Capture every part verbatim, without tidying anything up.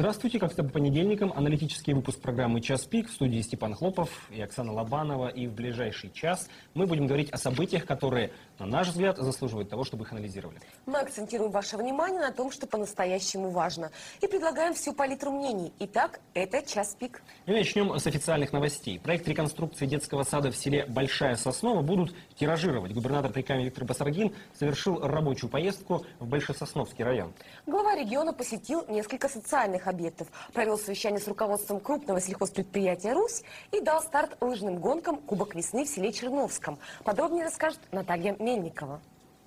Здравствуйте, как всегда по понедельникам, аналитический выпуск программы «Час пик». В студии Степан Хлопов и Оксана Лобанова. И в ближайший час мы будем говорить о событиях, которые, на наш взгляд, заслуживают того, чтобы их анализировали. Мы акцентируем ваше внимание на том, что по-настоящему важно. И предлагаем всю палитру мнений. Итак, это «Час пик». И начнем с официальных новостей. Проект реконструкции детского сада в селе Большая Соснова будут тиражировать. Губернатор Прикамья Виктор Басаргин совершил рабочую поездку в Большесосновский район. Глава региона посетил несколько социальных объектов, провел совещание с руководством крупного сельхозпредприятия «Русь» и дал старт лыжным гонкам «Кубок весны» в селе Черновском. Подробнее расскажет Наталья Мельникова.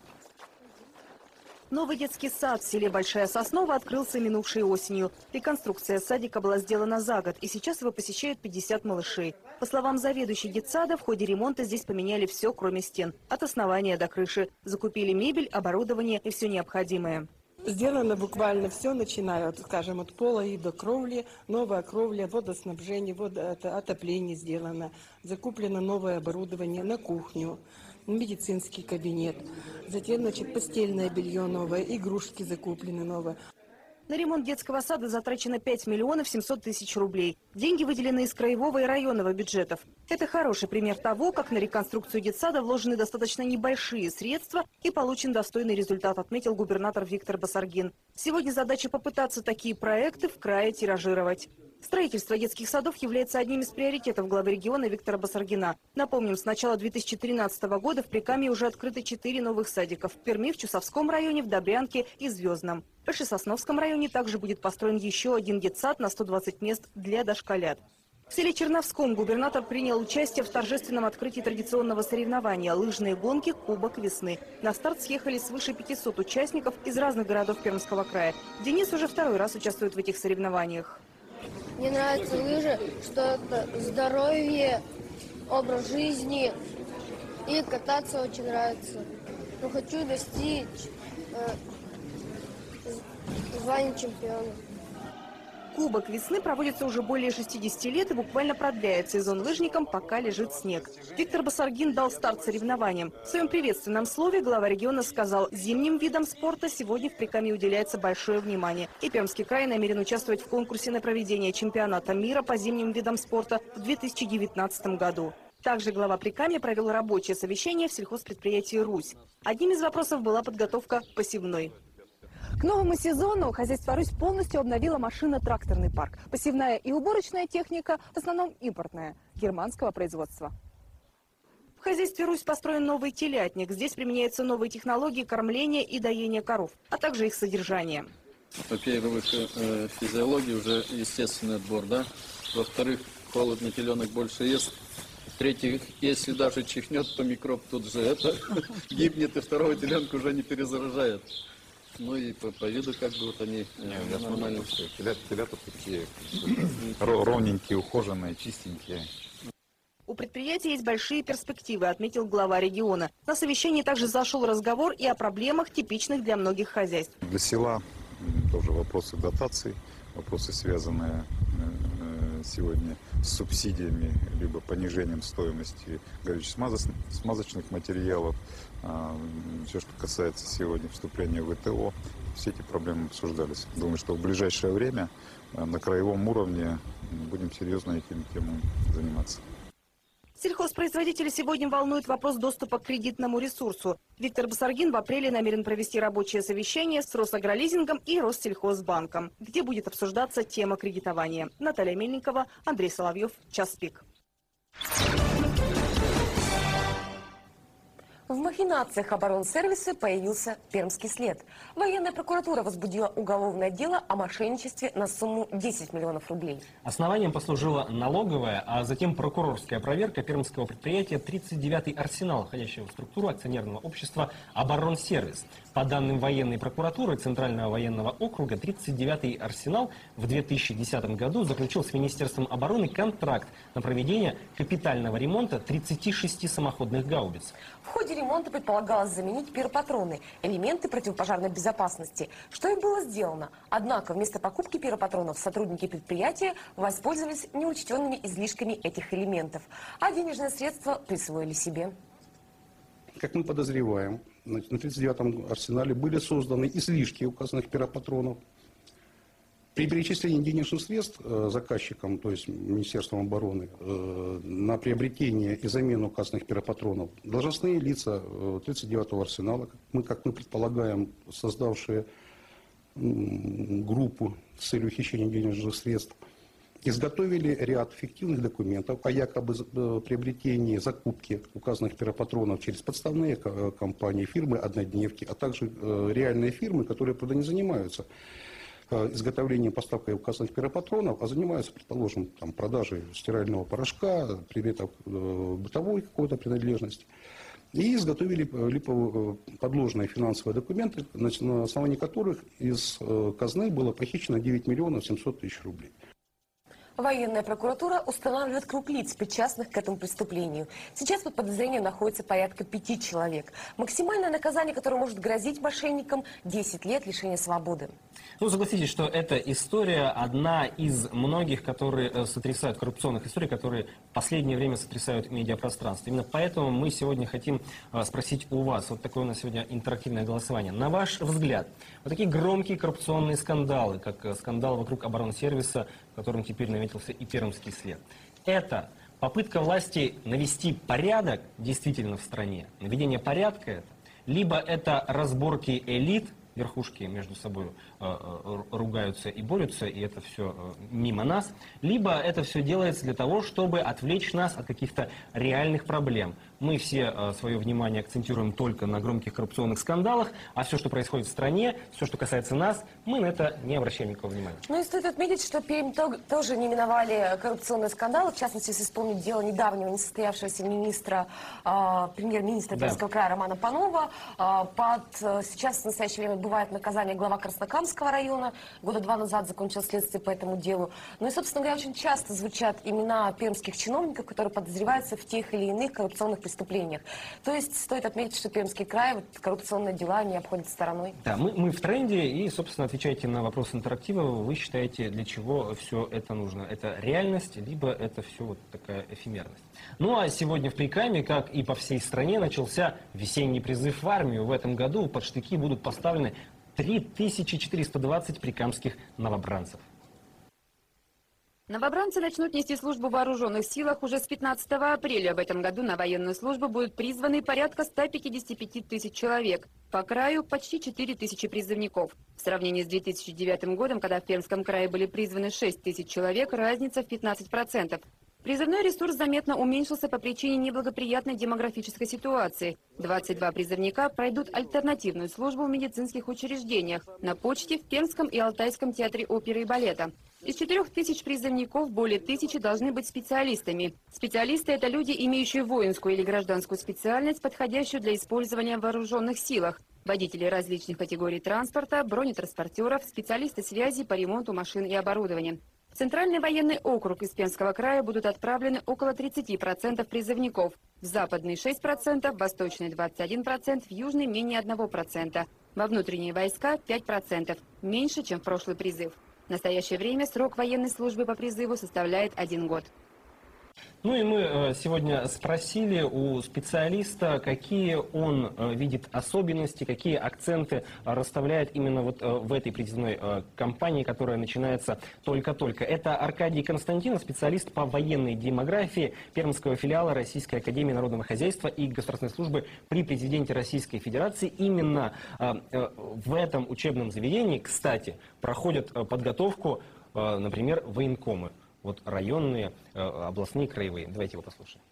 Новый детский сад в селе Большая Соснова открылся минувшей осенью. Реконструкция садика была сделана за год, и сейчас его посещают пятьдесят малышей. По словам заведующей детсада, в ходе ремонта здесь поменяли все, кроме стен. От основания до крыши. Закупили мебель, оборудование и все необходимое. Сделано буквально все, начиная, от, скажем, от пола и до кровли. Новая кровля, водоснабжение, водоотопление сделано. Закуплено новое оборудование на кухню, медицинский кабинет. Затем, значит, постельное белье новое, игрушки закуплены новые. На ремонт детского сада затрачено пять миллионов семьсот тысяч рублей. Деньги выделены из краевого и районного бюджетов. Это хороший пример того, как на реконструкцию детсада вложены достаточно небольшие средства и получен достойный результат, отметил губернатор Виктор Басаргин. Сегодня задача попытаться такие проекты в крае тиражировать. Строительство детских садов является одним из приоритетов главы региона Виктора Басаргина. Напомним, с начала две тысячи тринадцатого года в Прикамье уже открыто четыре новых садика. В Перми, в Чусовском районе, в Добрянке и Звездном. В Большесосновском районе также будет построен еще один детсад на сто двадцать мест для дошколят. В селе Черновском губернатор принял участие в торжественном открытии традиционного соревнования «Лыжные гонки. Кубок весны». На старт съехали свыше пятисот участников из разных городов Пермского края. Денис уже второй раз участвует в этих соревнованиях. Мне нравятся лыжи, что это здоровье, образ жизни, и кататься очень нравится. Но хочу достичь э, звания чемпиона. Кубок весны проводится уже более шестидесяти лет и буквально продляет сезон лыжникам, пока лежит снег. Виктор Басаргин дал старт соревнованиям. В своем приветственном слове глава региона сказал, зимним видам спорта сегодня в Прикамье уделяется большое внимание. И Пермский край намерен участвовать в конкурсе на проведение чемпионата мира по зимним видам спорта в две тысячи девятнадцатом году. Также глава Прикамья провел рабочее совещание в сельхозпредприятии «Русь». Одним из вопросов была подготовка посевной. К новому сезону хозяйство «Русь» полностью обновило машино-тракторный парк. Посевная и уборочная техника в основном импортная, германского производства. В хозяйстве «Русь» построен новый телятник. Здесь применяются новые технологии кормления и доения коров, а также их содержание. Во-первых, э, физиология уже естественный отбор, да? Во-вторых, холодно, теленок больше ест. В-третьих, если даже чихнет, то микроб тут же это гибнет, и второго теленка уже не перезаражает. Ну и по, по виду как бы вот они не, нормально. Телята, телята такие ровненькие, ухоженные, чистенькие. У предприятия есть большие перспективы, отметил глава региона. На совещании также зашел разговор и о проблемах, типичных для многих хозяйств. Для села тоже вопросы дотаций, вопросы, связанные сегодня с субсидиями, либо понижением стоимости горюче-смазочных материалов. Все, что касается сегодня вступления в ВТО, все эти проблемы обсуждались. Думаю, что в ближайшее время на краевом уровне будем серьезно этими темами заниматься. Сельхозпроизводители сегодня волнует вопрос доступа к кредитному ресурсу. Виктор Басаргин в апреле намерен провести рабочее совещание с Росагролизингом и Россельхозбанком, где будет обсуждаться тема кредитования. Наталья Мельникова, Андрей Соловьев, «Час пик». В махинациях оборонсервиса появился пермский след. Военная прокуратура возбудила уголовное дело о мошенничестве на сумму десять миллионов рублей. Основанием послужила налоговая, а затем прокурорская проверка пермского предприятия тридцать девятый арсенал, входящего в структуру акционерного общества «Оборонсервис». По данным военной прокуратуры Центрального военного округа, тридцать девятый арсенал в две тысячи десятом году заключил с Министерством обороны контракт на проведение капитального ремонта тридцати шести самоходных гаубиц. В ходе ремонта предполагалось заменить пиропатроны, элементы противопожарной безопасности, что и было сделано. Однако вместо покупки пиропатронов сотрудники предприятия воспользовались неучтенными излишками этих элементов, а денежные средства присвоили себе. Как мы подозреваем, на тридцать девятом арсенале были созданы излишки указанных пиропатронов. При перечислении денежных средств э, заказчикам, то есть Министерством обороны, э, на приобретение и замену указанных пиропатронов должностные лица э, тридцать девятого арсенала, мы, как мы предполагаем, создавшие э, группу с целью хищения денежных средств, изготовили ряд фиктивных документов о якобы э, приобретении, закупке указанных пиропатронов через подставные ко- компании, фирмы однодневки, а также э, реальные фирмы, которые, правда, не занимаются изготовлением, поставкой указанных пиропатронов, а занимаются, предположим, там, продажей стирального порошка, предметов э, бытовой какой-то принадлежности. И изготовили липовые подложные финансовые документы, на основании которых из э, казны было похищено девять миллионов семьсот тысяч рублей. Военная прокуратура устанавливает круг лиц, причастных к этому преступлению. Сейчас под подозрением находится порядка пяти человек. Максимальное наказание, которое может грозить мошенникам – десять лет лишения свободы. Ну, согласитесь, что эта история одна из многих, которые э, сотрясают, коррупционных историй, которые в последнее время сотрясают медиапространство. Именно поэтому мы сегодня хотим э, спросить у вас, вот такое у нас сегодня интерактивное голосование. На ваш взгляд, вот такие громкие коррупционные скандалы, как э, скандал вокруг оборонсервиса, в котором теперь наметился и пермский след, это попытка власти навести порядок действительно в стране, наведение порядка это, либо это разборки элит, верхушки между собой э, ругаются и борются, и это все э, мимо нас, либо это все делается для того, чтобы отвлечь нас от каких-то реальных проблем. Мы все э, свое внимание акцентируем только на громких коррупционных скандалах, а все, что происходит в стране, все, что касается нас, мы на это не обращаем никакого внимания. Ну и стоит отметить, что Пермь то- тоже не миновали коррупционные скандалы. В частности, если вспомнить дело недавнего несостоявшегося министра, э, премьер-министра Да. Пермского края Романа Панова. Э, под, э, сейчас в настоящее время бывает наказание глава Краснокамского района. Года два назад закончилось следствие по этому делу. Ну и, собственно говоря, очень часто звучат имена пермских чиновников, которые подозреваются в тех или иных коррупционных преступлениях. То есть стоит отметить, что Пермский край вот, коррупционные дела не обходит стороной. Да, мы, мы в тренде, и, собственно, отвечаете на вопрос интерактива. Вы считаете, для чего все это нужно? Это реальность, либо это все вот такая эфемерность? Ну, а сегодня в Прикаме, как и по всей стране, начался весенний призыв в армию. В этом году под штыки будут поставлены три тысячи четыреста двадцать прикамских новобранцев. Новобранцы начнут нести службу в вооруженных силах уже с пятнадцатого апреля. В этом году на военную службу будут призваны порядка ста пятидесяти пяти тысяч человек. По краю почти четыре тысячи призывников. В сравнении с две тысячи девятым годом, когда в Пермском крае были призваны шесть тысяч человек, разница в пятнадцать процентов. Призывной ресурс заметно уменьшился по причине неблагоприятной демографической ситуации. двадцать два призывника пройдут альтернативную службу в медицинских учреждениях, на почте, в Пермском и Алтайском театре оперы и балета. Из четырех тысяч призывников более тысячи должны быть специалистами. Специалисты – это люди, имеющие воинскую или гражданскую специальность, подходящую для использования в вооруженных силах. Водители различных категорий транспорта, бронетранспортеров, специалисты связи по ремонту машин и оборудования. В Центральный военный округ из Пермского края будут отправлены около тридцати процентов призывников. В Западный – шесть процентов, в Восточный – двадцать один процент, в Южный – менее одного процента. Во внутренние войска – пять процентов, меньше, чем в прошлый призыв. В настоящее время срок военной службы по призыву составляет один год. Ну и мы сегодня спросили у специалиста, какие он видит особенности, какие акценты расставляет именно вот в этой призывной кампании, которая начинается только-только. Это Аркадий Константинов, специалист по военной демографии Пермского филиала Российской академии народного хозяйства и государственной службы при президенте Российской Федерации. Именно в этом учебном заведении, кстати, проходят подготовку, например, военкомы. Вот районные, областные, краевые. Давайте его послушаем.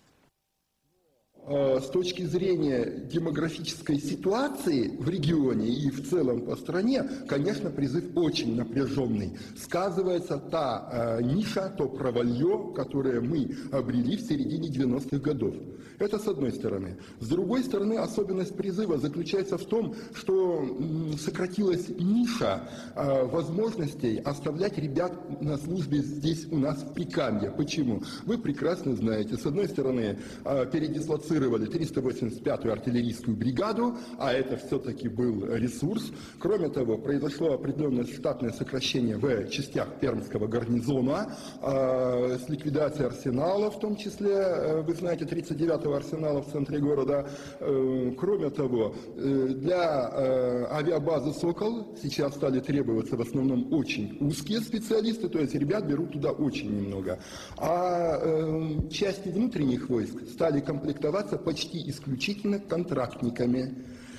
С точки зрения демографической ситуации в регионе и в целом по стране, конечно, призыв очень напряженный. Сказывается та э, ниша, то провалье, которое мы обрели в середине девяностых годов. Это с одной стороны. С другой стороны, особенность призыва заключается в том, что м, сократилась ниша э, возможностей оставлять ребят на службе здесь у нас в Прикамье. Почему? Вы прекрасно знаете. С одной стороны, э, передислоцирование редуцировали триста восемьдесят пятую артиллерийскую бригаду, а это все-таки был ресурс. Кроме того, произошло определенное штатное сокращение в частях Пермского гарнизона э, с ликвидацией арсенала, в том числе, э, вы знаете, тридцать девятого арсенала в центре города. Э, кроме того, э, для э, авиабазы «Сокол» сейчас стали требоваться в основном очень узкие специалисты, то есть ребят берут туда очень немного. А э, части внутренних войск стали комплектоваться почти исключительно контрактниками.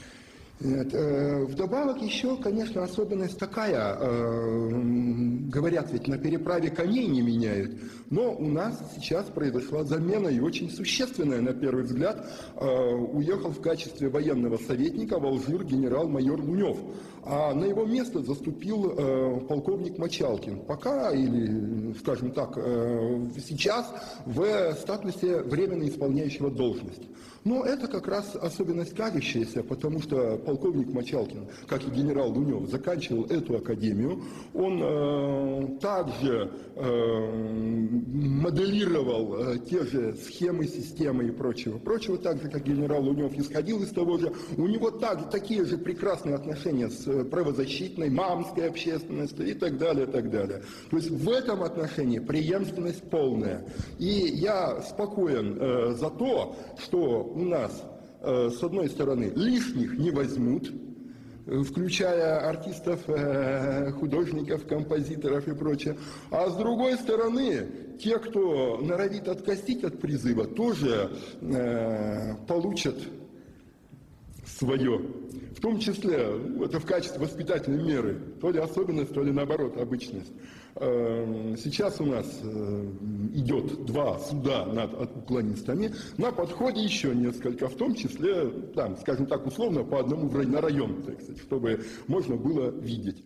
Вдобавок еще, конечно, особенность такая, говорят, ведь на переправе коней не меняют, но у нас сейчас произошла замена и очень существенная, на первый взгляд. Уехал в качестве военного советника в Алжир генерал-майор Лунев, а на его место заступил полковник Мочалкин, пока, или, скажем так, сейчас в статусе временно исполняющего должность. Но это как раз особенность кажущаяся, потому что полковник Мочалкин, как и генерал Лунев, заканчивал эту академию. Он э, также э, моделировал э, те же схемы, системы и прочего. Прочего, так же, как генерал Лунев исходил из того же. У него так, такие же прекрасные отношения с правозащитной, мамской общественностью и так далее, и так далее. То есть в этом отношении преемственность полная. И я спокоен э, за то, что у нас, э, с одной стороны, лишних не возьмут, э, включая артистов, э, художников, композиторов и прочее, а с другой стороны, те, кто норовит откосить от призыва, тоже э, получат свое. В том числе, это в качестве воспитательной меры, то ли особенность, то ли наоборот, обычность. Сейчас у нас идет два суда над уклонистами, на подходе еще несколько, в том числе, там, скажем так, условно, по одному на район, так сказать, чтобы можно было видеть.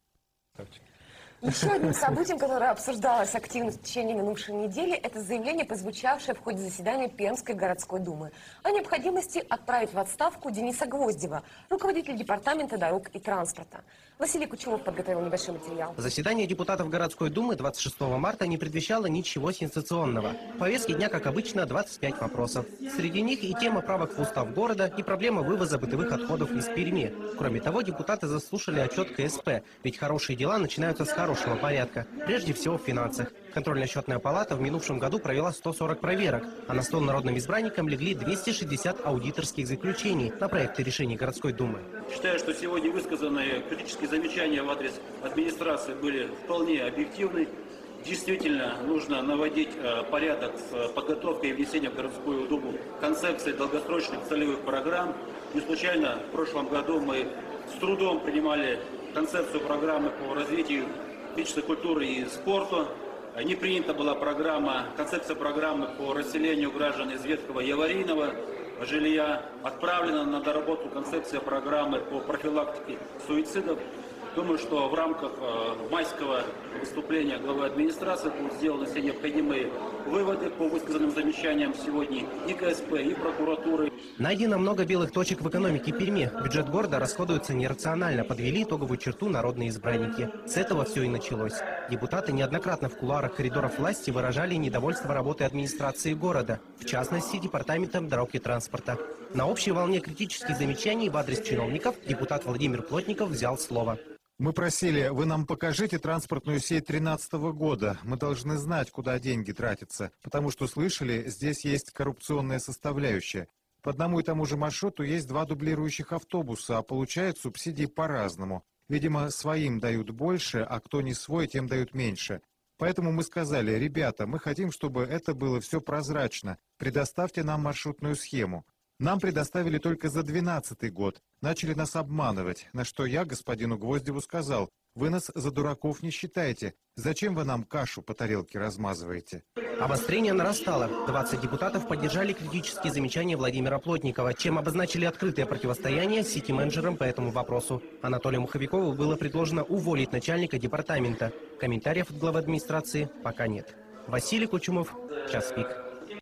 Еще одним событием, которое обсуждалось активно в течение минувшей недели, это заявление, прозвучавшее в ходе заседания Пермской городской думы о необходимости отправить в отставку Дениса Гвоздева, руководителя департамента дорог и транспорта. Василий Кучумов подготовил небольшой материал. Заседание депутатов городской думы двадцать шестого марта не предвещало ничего сенсационного. В повестке дня, как обычно, двадцать пять вопросов. Среди них и тема правок в устав города, и проблема вывоза бытовых отходов из Перми. Кроме того, депутаты заслушали отчет ка эс пэ, ведь хорошие дела начинаются с хорошего порядка, прежде всего в финансах. Контрольно-счетная палата в минувшем году провела сто сорок проверок, а на стол народным избранникам легли двести шестьдесят аудиторских заключений на проекты решений городской думы. Считаю, что сегодня высказанные критические замечания в адрес администрации были вполне объективны. Действительно, нужно наводить э, порядок с подготовкой и внесением в городскую думу концепции долгосрочных целевых программ. Не случайно в прошлом году мы с трудом принимали концепцию программы по развитию физической культуры и спорту. Не принята была программа, концепция программы по расселению граждан из ветхого и аварийного жилья. Отправлена на доработку концепция программы по профилактике суицидов. Думаю, что в рамках э, майского выступления главы администрации будут сделаны все необходимые выводы по высказанным замечаниям сегодня и ка эс пэ, и прокуратуры. Найдено много белых точек в экономике Перми. Бюджет города расходуется нерационально, подвели итоговую черту народные избранники. С этого все и началось. Депутаты неоднократно в кулуарах коридоров власти выражали недовольство работой администрации города, в частности, департаментом дорог и транспорта. На общей волне критических замечаний в адрес чиновников депутат Владимир Плотников взял слово. Мы просили, вы нам покажите транспортную сеть две тысячи тринадцатого года. Мы должны знать, куда деньги тратятся, потому что слышали, здесь есть коррупционная составляющая. По одному и тому же маршруту есть два дублирующих автобуса, а получают субсидии по-разному. Видимо, своим дают больше, а кто не свой, тем дают меньше. Поэтому мы сказали, ребята, мы хотим, чтобы это было все прозрачно. Предоставьте нам маршрутную схему. Нам предоставили только за двенадцатый год. Начали нас обманывать, на что я господину Гвоздеву сказал, вы нас за дураков не считаете. Зачем вы нам кашу по тарелке размазываете? Обострение нарастало. двадцать депутатов поддержали критические замечания Владимира Плотникова, чем обозначили открытое противостояние с сити-менеджером по этому вопросу. Анатолию Муховикову было предложено уволить начальника департамента. Комментариев от главы администрации пока нет. Василий Кучумов, Час пик.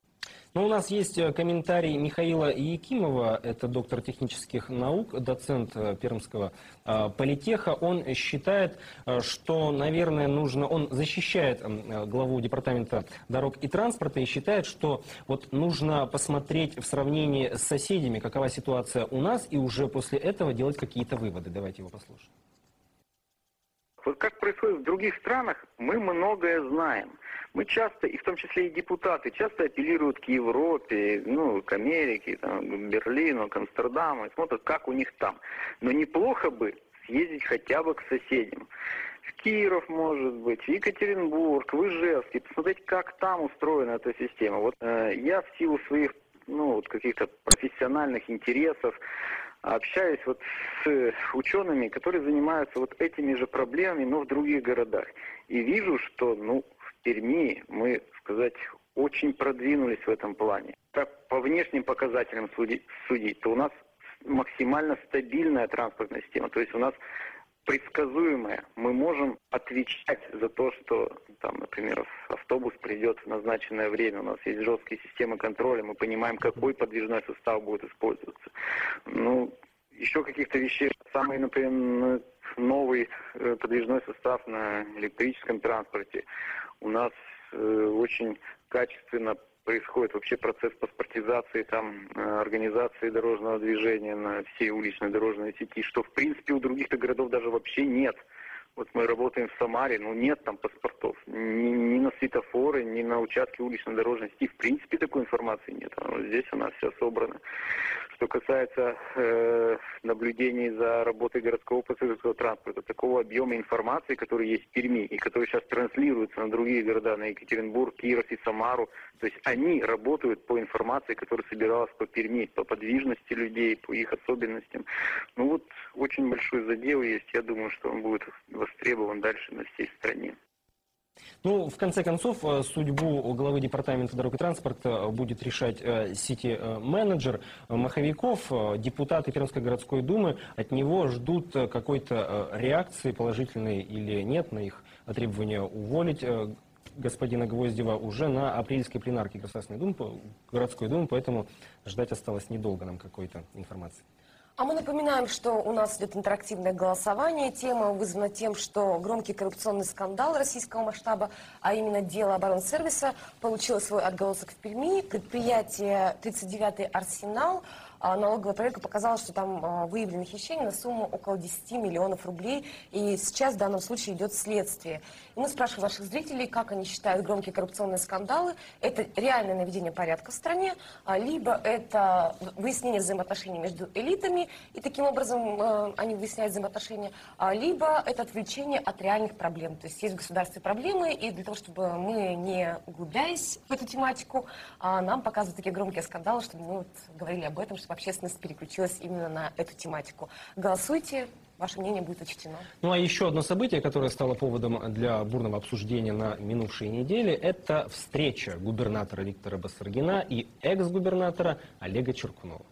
Ну, у нас есть э, комментарий Михаила Якимова, это доктор технических наук, доцент э, Пермского э, политеха. Он считает, э, что, наверное, нужно, он защищает э, главу департамента дорог и транспорта и считает, что вот нужно посмотреть в сравнении с соседями, какова ситуация у нас, и уже после этого делать какие-то выводы. Давайте его послушаем. Вот как происходит в других странах, мы многое знаем. Мы часто, и в том числе и депутаты, часто апеллируют к Европе, ну, к Америке, там, к Берлину, к Амстердаму, и смотрят, как у них там. Но неплохо бы съездить хотя бы к соседям. В Киев, может быть, в Екатеринбург, в Ижевск, и посмотреть, как там устроена эта система. Вот э, я в силу своих, ну, вот каких-то профессиональных интересов общаюсь вот с учеными, которые занимаются вот этими же проблемами, но в других городах. И вижу, что, ну, в Перми мы, сказать, очень продвинулись в этом плане. Так, по внешним показателям судить, судить, то у нас максимально стабильная транспортная система. То есть у нас предсказуемая. Мы можем отвечать за то, что, там, например, автобус придет в назначенное время. У нас есть жесткие системы контроля. Мы понимаем, какой подвижной состав будет использоваться. Ну, еще каких-то вещей. Самый, например, новый подвижной состав на электрическом транспорте. У нас э, очень качественно происходит вообще процесс паспортизации, там, организации дорожного движения на всей уличной дорожной сети, что, в принципе, у других-то городов даже вообще нет. Вот мы работаем в Самаре, ну нет там паспортов. Ни, ни на светофоры, ни на участке уличной дорожной сети. В принципе, такой информации нет. А вот здесь у нас все собрано. Что касается э, наблюдений за работой городского пассажирского транспорта, такого объема информации, который есть в Перми, и который сейчас транслируется на другие города, на Екатеринбург, Киров и Самару, то есть они работают по информации, которая собиралась по Перми, по подвижности людей, по их особенностям. Ну вот, очень большой задел есть. Я думаю, что он будет востребован дальше на всей стране. Ну, в конце концов, судьбу главы департамента дорог и транспорта будет решать сити-менеджер Маховиков. Депутаты Пермской городской думы от него ждут какой-то реакции, положительной или нет, на их требование уволить господина Гвоздева уже на апрельской пленарке Государственной Думы, городской думы, поэтому ждать осталось недолго нам какой-то информации. А мы напоминаем, что у нас идет интерактивное голосование. Тема вызвана тем, что громкий коррупционный скандал российского масштаба, а именно дело оборонсервиса, получило свой отголосок в Перми. Предприятие тридцать девятый «Арсенал», налоговая проверка показала, что там выявлены хищения на сумму около десяти миллионов рублей. И сейчас в данном случае идет следствие. И мы спрашиваем наших зрителей, как они считают громкие коррупционные скандалы. Это реальное наведение порядка в стране, либо это выяснение взаимоотношений между элитами, и таким образом они выясняют взаимоотношения, либо это отвлечение от реальных проблем. То есть есть в государстве проблемы, и для того, чтобы мы не углубляясь в эту тематику, нам показывают такие громкие скандалы, чтобы мы вот говорили об этом, чтобы общественность переключилась именно на эту тематику. Голосуйте, ваше мнение будет учтено. Ну а еще одно событие, которое стало поводом для бурного обсуждения на минувшей неделе, это встреча губернатора Виктора Басаргина и экс-губернатора Олега Черкунова.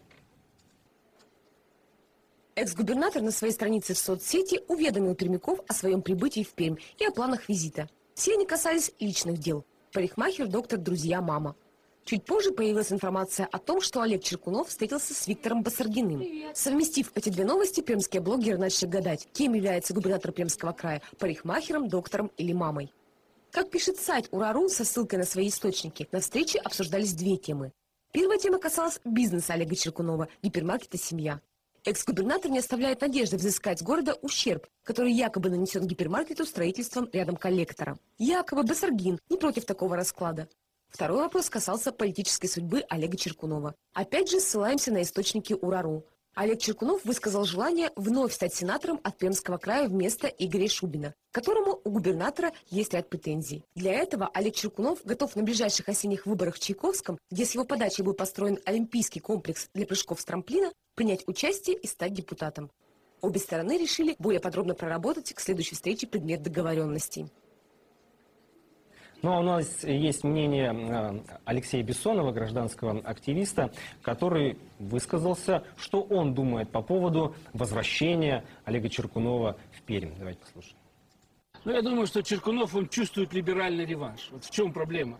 Экс-губернатор на своей странице в соцсети уведомил пермяков о своем прибытии в Пермь и о планах визита. Все они касались личных дел. Парикмахер, доктор, друзья, мама. Чуть позже появилась информация о том, что Олег Черкунов встретился с Виктором Басаргиным. Совместив эти две новости, пермские блогеры начали гадать, кем является губернатор Пермского края – парикмахером, доктором или мамой. Как пишет сайт Урару со ссылкой на свои источники, на встрече обсуждались две темы. Первая тема касалась бизнеса Олега Черкунова, гипермаркета «Семья». Экс-губернатор не оставляет надежды взыскать с города ущерб, который якобы нанесен гипермаркету строительством рядом коллектора. Якобы Басаргин не против такого расклада. Второй вопрос касался политической судьбы Олега Черкунова. Опять же, ссылаемся на источники Урару. Олег Черкунов высказал желание вновь стать сенатором от Пермского края вместо Игоря Шубина, к которому у губернатора есть ряд претензий. Для этого Олег Черкунов готов на ближайших осенних выборах в Чайковском, где с его подачей был построен олимпийский комплекс для прыжков с трамплина, принять участие и стать депутатом. Обе стороны решили более подробно проработать к следующей встрече предмет договоренностей. Ну а у нас есть мнение Алексея Бессонова, гражданского активиста, который высказался, что он думает по поводу возвращения Олега Черкунова в Пермь. Давайте послушаем. Ну, я думаю, что Черкунов, он чувствует либеральный реванш. Вот в чем проблема?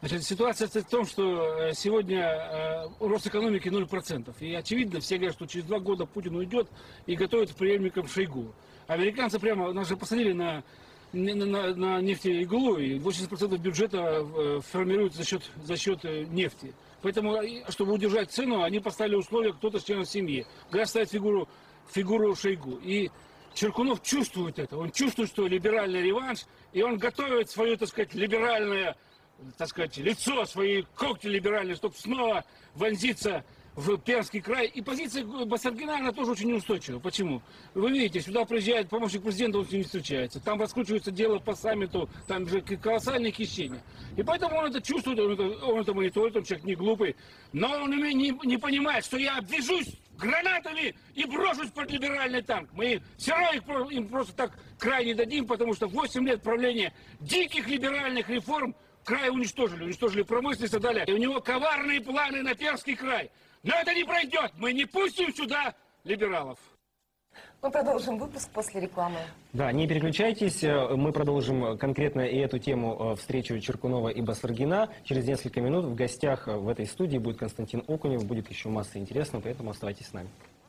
Значит, ситуация в том, что сегодня э, рост экономики ноль процентов. И очевидно, все говорят, что через два года Путин уйдет и готовит преемником Шойгу. Американцы прямо, нас же посадили на, на, на, на нефтеиглу, и восемьдесят процентов бюджета э, формируется за счет, за счет э, нефти. Поэтому, чтобы удержать цену, они поставили условия, кто-то с членов семьи. Говорят, ставить фигуру, фигуру Шойгу. И Чиркунов чувствует это. Он чувствует, что либеральный реванш, и он готовит свое, так сказать, либеральное, так сказать, лицо, свои когти либеральные, чтобы снова вонзиться в Пермский край. И позиция Басаргина, она тоже очень неустойчива. Почему? Вы видите, сюда приезжает помощник президента, он с ним не встречается. Там раскручивается дело по саммиту, там же колоссальные хищения. И поэтому он это чувствует, он это, он это мониторит, он человек не глупый. Но он не, не понимает, что я обвяжусь гранатами и брошусь под либеральный танк. Мы все равно им просто так край не дадим, потому что восемь лет правления диких либеральных реформ край уничтожили, уничтожили промышленность и так далее. И у него коварные планы на Пермский край. Но это не пройдет. Мы не пустим сюда либералов. Мы продолжим выпуск после рекламы. Да, не переключайтесь. Мы продолжим конкретно и эту тему встречу Чиркунова и Басаргина. Через несколько минут в гостях в этой студии будет Константин Окунев. Будет еще масса интересного, поэтому оставайтесь с нами.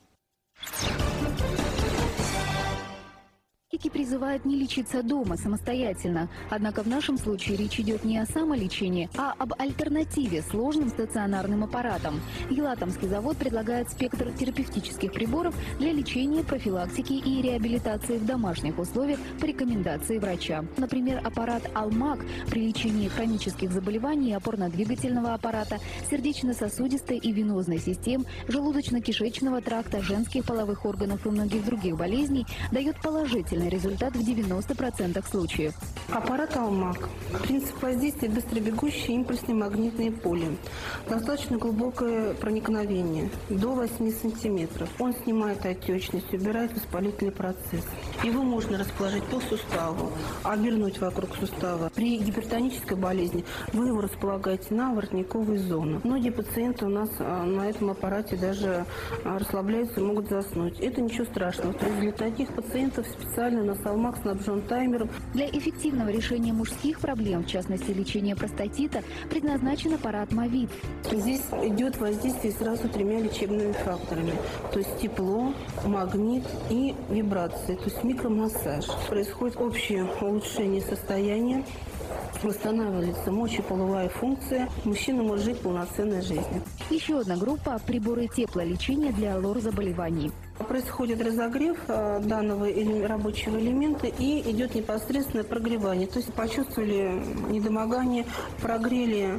Медики призывают не лечиться дома самостоятельно. Однако в нашем случае речь идет не о самолечении, а об альтернативе сложным стационарным аппаратам. Елатомский завод предлагает спектр терапевтических приборов для лечения, профилактики и реабилитации в домашних условиях по рекомендации врача. Например, аппарат «Алмак» при лечении хронических заболеваний опорно-двигательного аппарата, сердечно-сосудистой и венозной систем, желудочно-кишечного тракта, женских половых органов и многих других болезней дает положительный результат в девяноста процентах случаев. Аппарат «Алмак». Принцип воздействия – быстробегущие импульсные магнитные поля. Достаточно глубокое проникновение, до восьми сантиметров. Он снимает отечность, убирает воспалительный процесс. Его можно расположить по суставу, обернуть вокруг сустава. При гипертонической болезни вы его располагаете на воротниковую зону. Многие пациенты у нас на этом аппарате даже расслабляются и могут заснуть. Это ничего страшного. То есть для таких пациентов специально у нас «Алмак» снабжен таймером. Для эффективного решения мужских проблем, в частности лечения простатита, предназначен аппарат «Мовит». Здесь идет воздействие сразу тремя лечебными факторами. То есть тепло, магнит и вибрации, то есть микромассаж. Происходит общее улучшение состояния, восстанавливается мочеполовая функция, мужчина может жить полноценной жизнью. Еще одна группа – приборы теплолечения для лор-заболеваний. Происходит разогрев э, данного рабочего элемента и идет непосредственное прогревание. То есть почувствовали недомогание, прогрели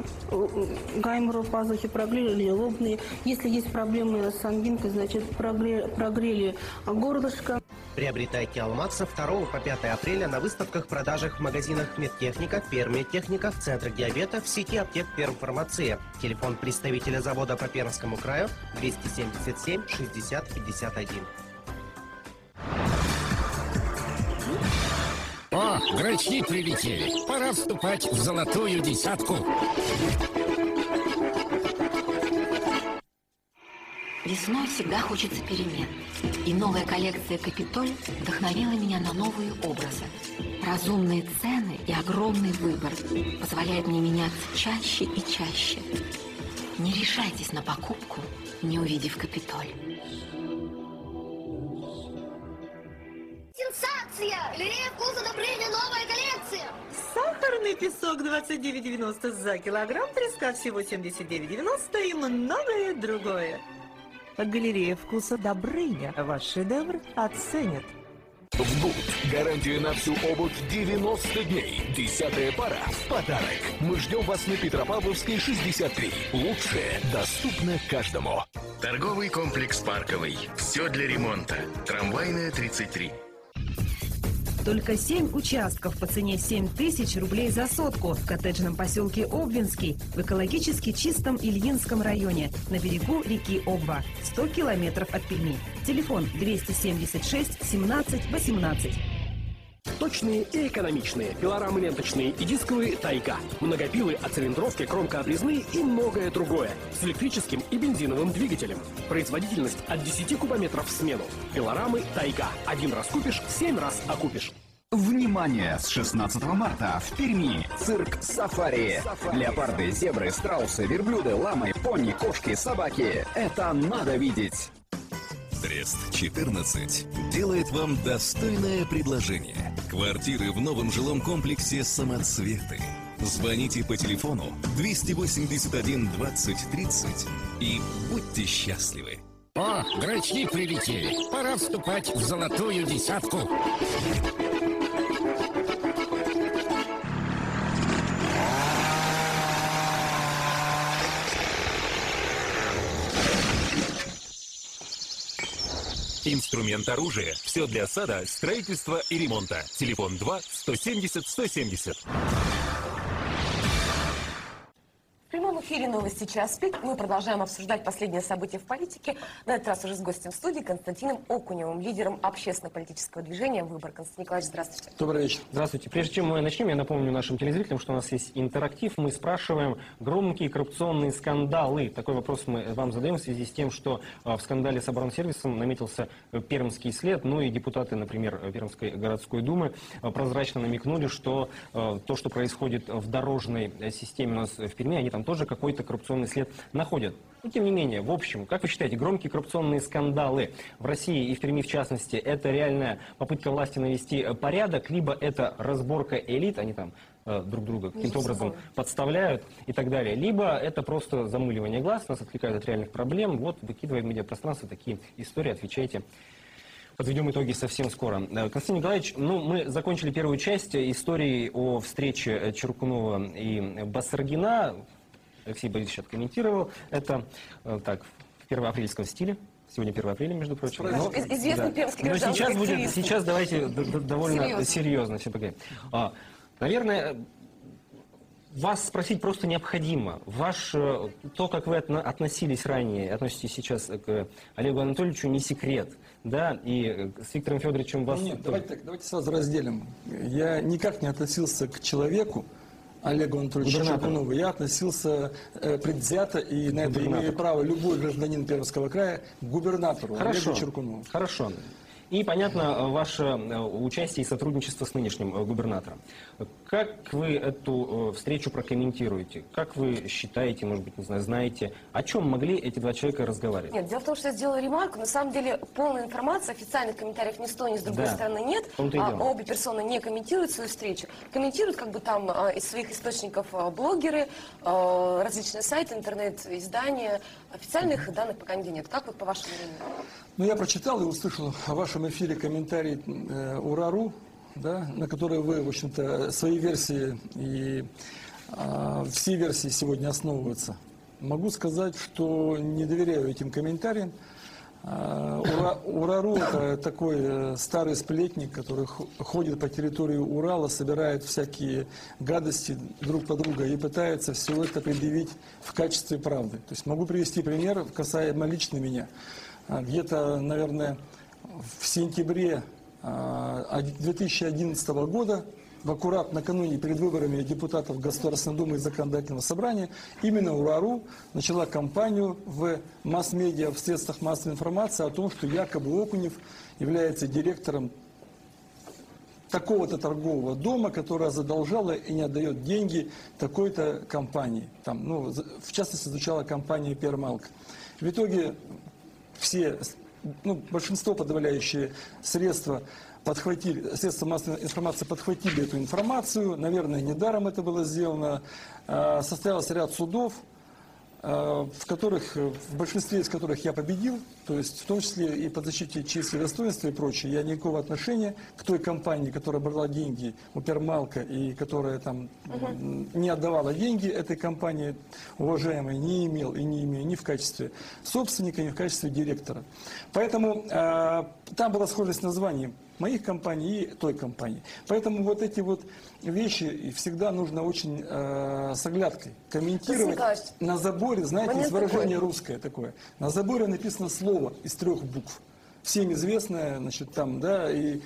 гаймору пазухи, прогрели лобные. Если есть проблемы с ангинкой, значит прогрели, прогрели горлышко. Приобретайте «Алмак» со второго по пятое апреля на выставках-продажах в магазинах «Медтехника», «Пермедтехника», в центрах диабета, в сети аптек «Пермфармация». Телефон представителя завода по Пермскому краю двести семьдесят семь шестьдесят пятьдесят один. О, грачи прилетели. Пора вступать в золотую десятку. Весной всегда хочется перемен. И новая коллекция «Капитоль» вдохновила меня на новые образы. Разумные цены и огромный выбор позволяют мне меняться чаще и чаще. Не решайтесь на покупку, не увидев «Капитоль». Сенсация! Галерея вкуса одобрения, новая коллекция! Сахарный песок двадцать девять девяносто за килограмм, треска всего семьдесят девять девяносто и многое другое. Галерея вкуса Добрыня. Ваш шедевр оценят. В Гуд гарантия на всю обувь девяносто дней. Десятая пара в подарок. Мы ждем вас на Петропавловской, шестьдесят три. Лучшее доступно каждому. Торговый комплекс «Парковый». Все для ремонта. Трамвайная, тридцать три. Только семь участков по цене семь тысяч рублей за сотку в коттеджном поселке Обвинский в экологически чистом Ильинском районе на берегу реки Обва, сто километров от Перми. Телефон двести семьдесят шесть семнадцать восемнадцать. Точные и экономичные. Пилорамы ленточные и дисковые «Тайга». Многопилы от цилиндровки, кромкообрезные и многое другое. С электрическим и бензиновым двигателем. Производительность от десяти кубометров в смену. Пилорамы «Тайга». Один раз купишь, семь раз окупишь. Внимание! С шестнадцатого марта в Перми цирк «Сафари». Леопарды, зебры, страусы, верблюды, ламы, пони, кошки, собаки. Это надо видеть! Трест четырнадцать делает вам достойное предложение. Квартиры в новом жилом комплексе «Самоцветы». Звоните по телефону двести восемьдесят один двадцать тридцать и будьте счастливы. О, грачи прилетели. Пора вступать в золотую десятку. Инструмент оружия. Все для сада, строительства и ремонта. Телефон два сто семьдесят сто семьдесят. В прямом эфире новости «Час пик». Мы продолжаем обсуждать последние события в политике. На этот раз уже с гостем в студии Константином Окуневым, лидером общественно-политического движения «Выбор». Константин Николаевич, здравствуйте. Добрый вечер. Здравствуйте. Прежде чем мы начнем, я напомню нашим телезрителям, что у нас есть интерактив. Мы спрашиваем громкие коррупционные скандалы. Такой вопрос мы вам задаем в связи с тем, что в скандале с оборонсервисом наметился пермский след. Ну и депутаты, например, Пермской городской думы прозрачно намекнули, что то, что происходит в дорожной системе у нас в Перми, они там тоже какой-то коррупционный след находят. Но тем не менее, в общем, как вы считаете, громкие коррупционные скандалы в России и в Перми в частности, это реальная попытка власти навести порядок, либо это разборка элит, они там э, друг друга каким-то образом подставляют и так далее, либо это просто замыливание глаз, нас отвлекают от реальных проблем, вот выкидывая в медиапространство такие истории, отвечайте. Подведем итоги совсем скоро. Константин Николаевич, ну, мы закончили первую часть истории о встрече Чуркунова и Басаргина. Алексей Борисович откомментировал это так, в первоапрельском стиле. Сегодня первое апреля, между прочим. Но, известный да. пермский Но гражданский сейчас, будет, активист. сейчас давайте довольно Серьезно. серьезно все поговорим. А, наверное, вас спросить просто необходимо. Ваш, то, как вы отно- относились ранее, относитесь сейчас к Олегу Анатольевичу, не секрет. Да, и с Виктором Федоровичем вас... Нет, давайте, так, давайте сразу разделим. Я никак не относился к человеку, Олегу Анатольевичу Чуркунову. Я относился э, предвзято, и на это имеет право любой гражданин Пермского края, к губернатору Хорошо. Олегу Чуркунову. Хорошо. И, понятно, ваше участие и сотрудничество с нынешним губернатором. Как вы эту встречу прокомментируете? Как вы считаете, может быть, не знаю, знаете, о чем могли эти два человека разговаривать? Нет, дело в том, что я сделала ремарку. На самом деле, полная информация, официальных комментариев ни с той, ни с другой Да. стороны нет. В том-то и А, дело. обе персоны не комментируют свою встречу. Комментируют как бы там а, из своих источников а, блогеры, а, различные сайты, интернет-издания. Официальных данных пока нигде нет. Как вот по вашему мнению? Ну, я прочитал и услышал в вашем эфире комментарий э, УРАРУ, да, на который вы, в общем-то, свои версии и э, все версии сегодня основываются. Могу сказать, что не доверяю этим комментариям. Э, Ура, УРАРУ – это такой э, старый сплетник, который х- ходит по территории Урала, собирает всякие гадости друг по другу и пытается все это предъявить в качестве правды. То есть могу привести пример, касаемо лично меня. Где-то, наверное, в сентябре две тысячи одиннадцатого года, в аккурат накануне перед выборами депутатов Государственной Думы и Законодательного собрания, именно УРАРУ начала кампанию в масс-медиа, в средствах массовой информации о том, что якобы Окунев является директором такого-то торгового дома, которая задолжала и не отдает деньги такой-то компании. Там, ну, в частности, звучала компания «Пермалк». В итоге все, ну, большинство подавляющие средства подхватили, средства массовой информации подхватили эту информацию. Наверное, недаром это было сделано. Э, Состоялся ряд судов, э, в которых, в большинстве из которых я победил, то есть в том числе и по защите чести, достоинства и прочее. Я никакого отношения к той компании, которая брала деньги у Пермалка и которая там uh-huh. не отдавала деньги этой компании, уважаемой, не имел и не имею ни в качестве собственника, ни в качестве директора. Поэтому э, там была схожесть названий моих компаний и той компании. Поэтому вот эти вот вещи всегда нужно очень э, с оглядкой комментировать. На заборе, знаете, есть выражение русское такое. На заборе написано слово из трех букв. всем известная, значит, там, да, и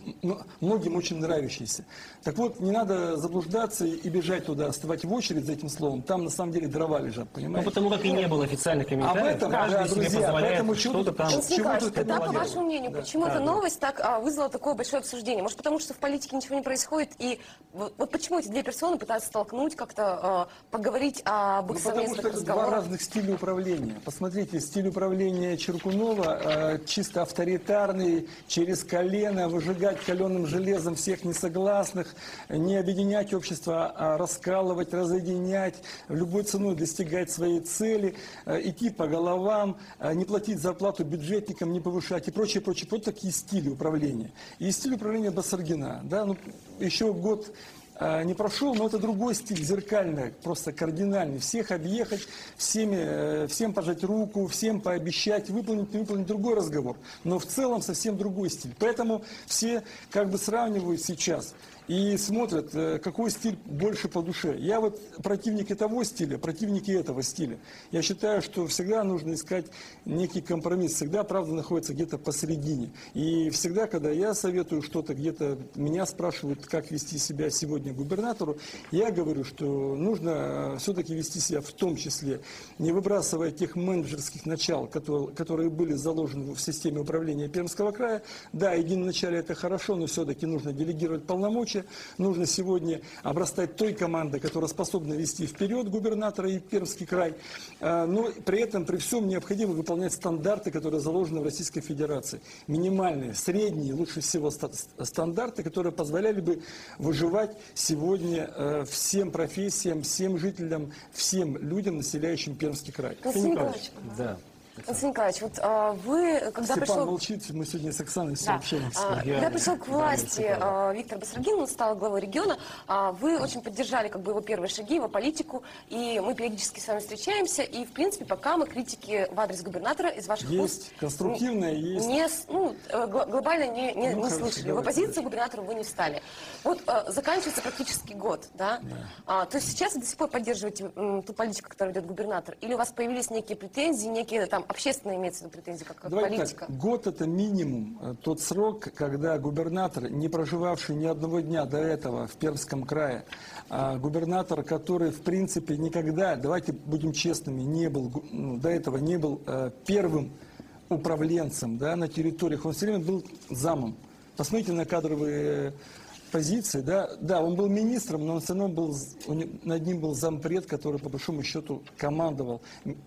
многим очень нравящаяся. Так вот, не надо заблуждаться и бежать туда, оставать в очередь за этим словом. Там, на самом деле, дрова лежат, понимаете? Ну, потому как и не было официальных комментариев, об этом, каждый да, себе друзья, позволяет поэтому что-то там... Константин Николаевич, тогда, по делать. вашему мнению, Да. почему Да, эта да. новость так а, вызвала такое большое обсуждение? Может, потому что в политике ничего не происходит, и вот, вот почему эти две персоны пытаются столкнуть, как-то а, поговорить об их Ну, потому совместных что это два разговорах? разных стиля управления. Посмотрите, стиль управления Чиркунова э, чисто авторитарный, через колено, выжигать каленым железом всех несогласных, не объединять общество, а раскалывать, разъединять, любой ценой достигать своей цели, э, идти по головам, э, не платить зарплату бюджетникам, не повышать и прочее, прочее. Вот такие стили управления. И стиль управления Басаргина. Да? Ну, еще год не прошел, но это другой стиль, зеркальный, просто кардинальный. Всех объехать, всеми, всем пожать руку, всем пообещать, выполнить, не выполнить, другой разговор. Но в целом совсем другой стиль. Поэтому все как бы сравнивают сейчас и смотрят, какой стиль больше по душе. Я вот противник того стиля, противники этого стиля. Я считаю, что всегда нужно искать некий компромисс. Всегда правда находится где-то посередине. И всегда, когда я советую что-то, где-то меня спрашивают, как вести себя сегодня губернатору, я говорю, что нужно все-таки вести себя в том числе, не выбрасывая тех менеджерских начал, которые, которые были заложены в системе управления Пермского края. Да, единоначалие это хорошо, но все-таки нужно делегировать полномочия. Нужно сегодня обрастать той командой, которая способна вести вперед губернатора и Пермский край, но при этом, при всем, необходимо выполнять стандарты, которые заложены в Российской Федерации. Минимальные, средние, лучше всего стандарты, которые позволяли бы выживать сегодня всем профессиям, всем жителям, всем людям, населяющим Пермский край. Константин Николаевич, Да. Константин Николаевич, вот а, вы, когда Степан пришел... молчит, мы сегодня с Оксаной Да. общаемся. А, Когда пришел к власти а, Виктор Басаргин, он стал главой региона, а, вы очень поддержали как бы его первые шаги, его политику, и мы периодически с вами встречаемся, и в принципе пока мы критики в адрес губернатора из ваших Есть, уст конструктивная есть. Не, с- ну, э, гл- глобально не, не, Ну, не хорошо, слышали. В давайте оппозицию губернатору вы не встали. Вот э, заканчивается практически год, да? А, то есть сейчас вы до сих пор поддерживаете м, ту политику, которую ведет губернатор, или у вас появились некие претензии, некие там общественные имеется в виду претензии, как, как Давайте политика? так, год это минимум, э, тот срок, когда губернатор, не проживавший ни одного дня до этого в Пермском крае, а губернатор, который в принципе никогда, давайте будем честными, не был, гу- ну, до этого не был э, первым управленцем, да, на территориях, он все время был замом. Посмотрите на кадровые позиции, да, да, он был министром, но он все равно был, у не- над ним был зампред, который по большому счету командовал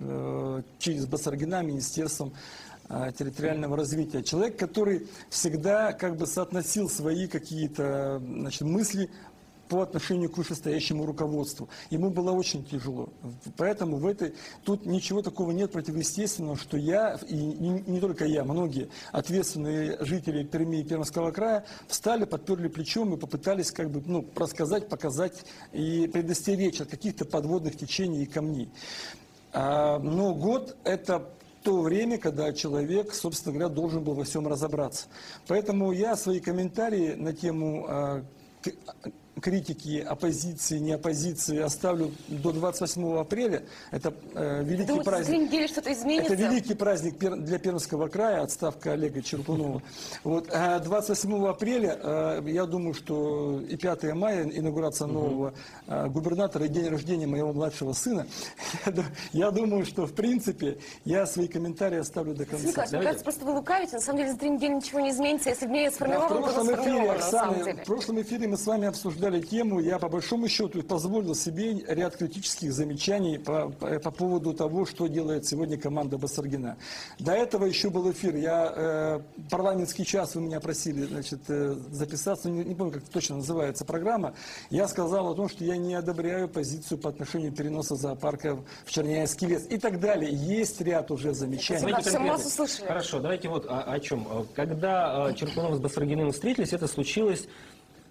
э, через Басаргина министерством э, территориального развития. Человек, который всегда как бы соотносил свои какие-то, значит, мысли по отношению к вышестоящему руководству. Ему было очень тяжело. Поэтому в этой, тут ничего такого нет противоестественного, что я, и не, не только я, многие ответственные жители Перми и Пермского края встали, подперли плечом и попытались как бы, ну, рассказать, показать и предостеречь от каких-то подводных течений и камней. А, но год это то время, когда человек, собственно говоря, должен был во всем разобраться. Поэтому я свои комментарии на тему а, к- критики оппозиции, не оппозиции оставлю до двадцать восьмого апреля. Это э, великий Думаете, за праздник. три недели что-то изменится? Это великий праздник пер- для Пермского края, отставка Олега Черкунова. Вот, а двадцать восьмого апреля, э, я думаю, что и пятого мая, инаугурация нового э, губернатора и день рождения моего младшего сына, я ду- я думаю, что в принципе я свои комментарии оставлю до конца. Николай, мне кажется, просто вы лукавите. На самом деле за три недели ничего не изменится. Если бы не Да, в сформировано, то прошлом эфире, сформировано на самом Оксана, деле. в прошлом эфире мы с вами обсуждали тему, я по большому счету позволил себе ряд критических замечаний по, по, по поводу того, что делает сегодня команда Басаргина. До этого еще был эфир, я э, парламентский час, вы меня просили, значит, э, записаться, не, не помню, как точно называется программа, я сказал о том, что я не одобряю позицию по отношению переноса зоопарка в Черняевский лес и так далее. Есть ряд уже замечаний. Давайте конкретно. Хорошо, давайте вот о, о чем. Когда э, Черкунов с Басаргиным встретились, это случилось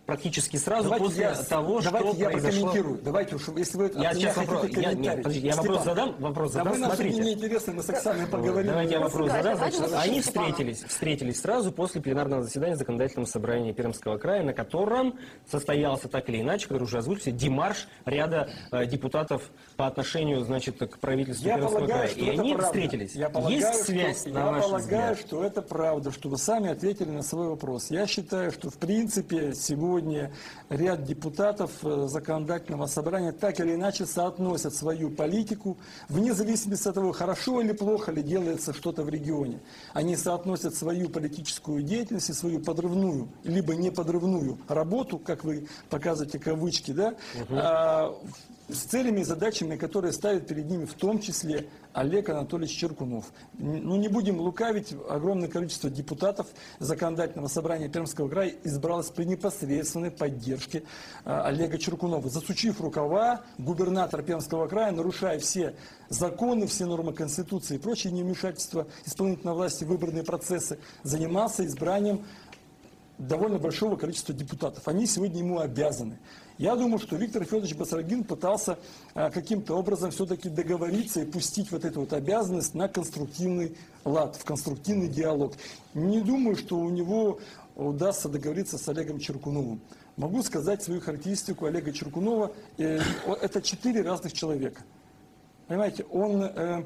практически сразу давайте после я, того, давайте что я произошло. прокомментирую. Давайте уж, если вы Я от сейчас меня вопрос, хотите я, комментарий. нет, подождите, я Степан, вопрос задам, вопрос да задам, вы нам смотрите. не интересно, мы с Оксаной поговорим. Давайте я вопрос задам. Давайте Значит, послушаем они Степана. встретились, встретились сразу после пленарного заседания Законодательного собрания Пермского края, на котором состоялся так или иначе, который уже озвучился, демарш ряда э, депутатов по отношению, значит, к правительству Я Пермского полагаю, края. что И это они правда. встретились. Я полагаю, Есть связь, что, на я ваш полагаю, взгляд? что это правда, что вы сами ответили на свой вопрос. Я считаю, что в принципе сегодня ряд депутатов э, законодательного собрания так или иначе соотносят свою политику, вне зависимости от того, хорошо или плохо ли делается что-то в регионе. Они соотносят свою политическую деятельность и свою подрывную, либо неподрывную работу, как вы показываете кавычки, да, Угу. а, с целями и задачами, которые ставит перед ними в том числе Олег Анатольевич Черкунов. Ну, не будем лукавить, огромное количество депутатов Законодательного собрания Пермского края избралось при непосредственной поддержке а, Олега Черкунова. Засучив рукава, губернатор Пермского края, нарушая все законы, все нормы Конституции и прочие невмешательства исполнительной власти в выборные процессы, занимался избранием довольно большого количества депутатов. Они сегодня ему обязаны. Я думаю, что Виктор Федорович Басаргин пытался а, каким-то образом все-таки договориться и пустить вот эту вот обязанность на конструктивный лад, в конструктивный диалог. Не думаю, что у него удастся договориться с Олегом Черкуновым. Могу сказать свою характеристику Олега Черкунова. Э, это четыре разных человека. Понимаете, он э,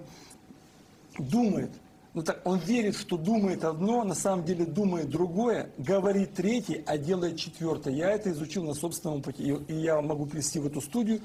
думает, ну так, он верит, что думает одно, на самом деле думает другое, говорит третье, а делает четвертое. Я это изучил на собственном опыте. И, и я могу привести в эту студию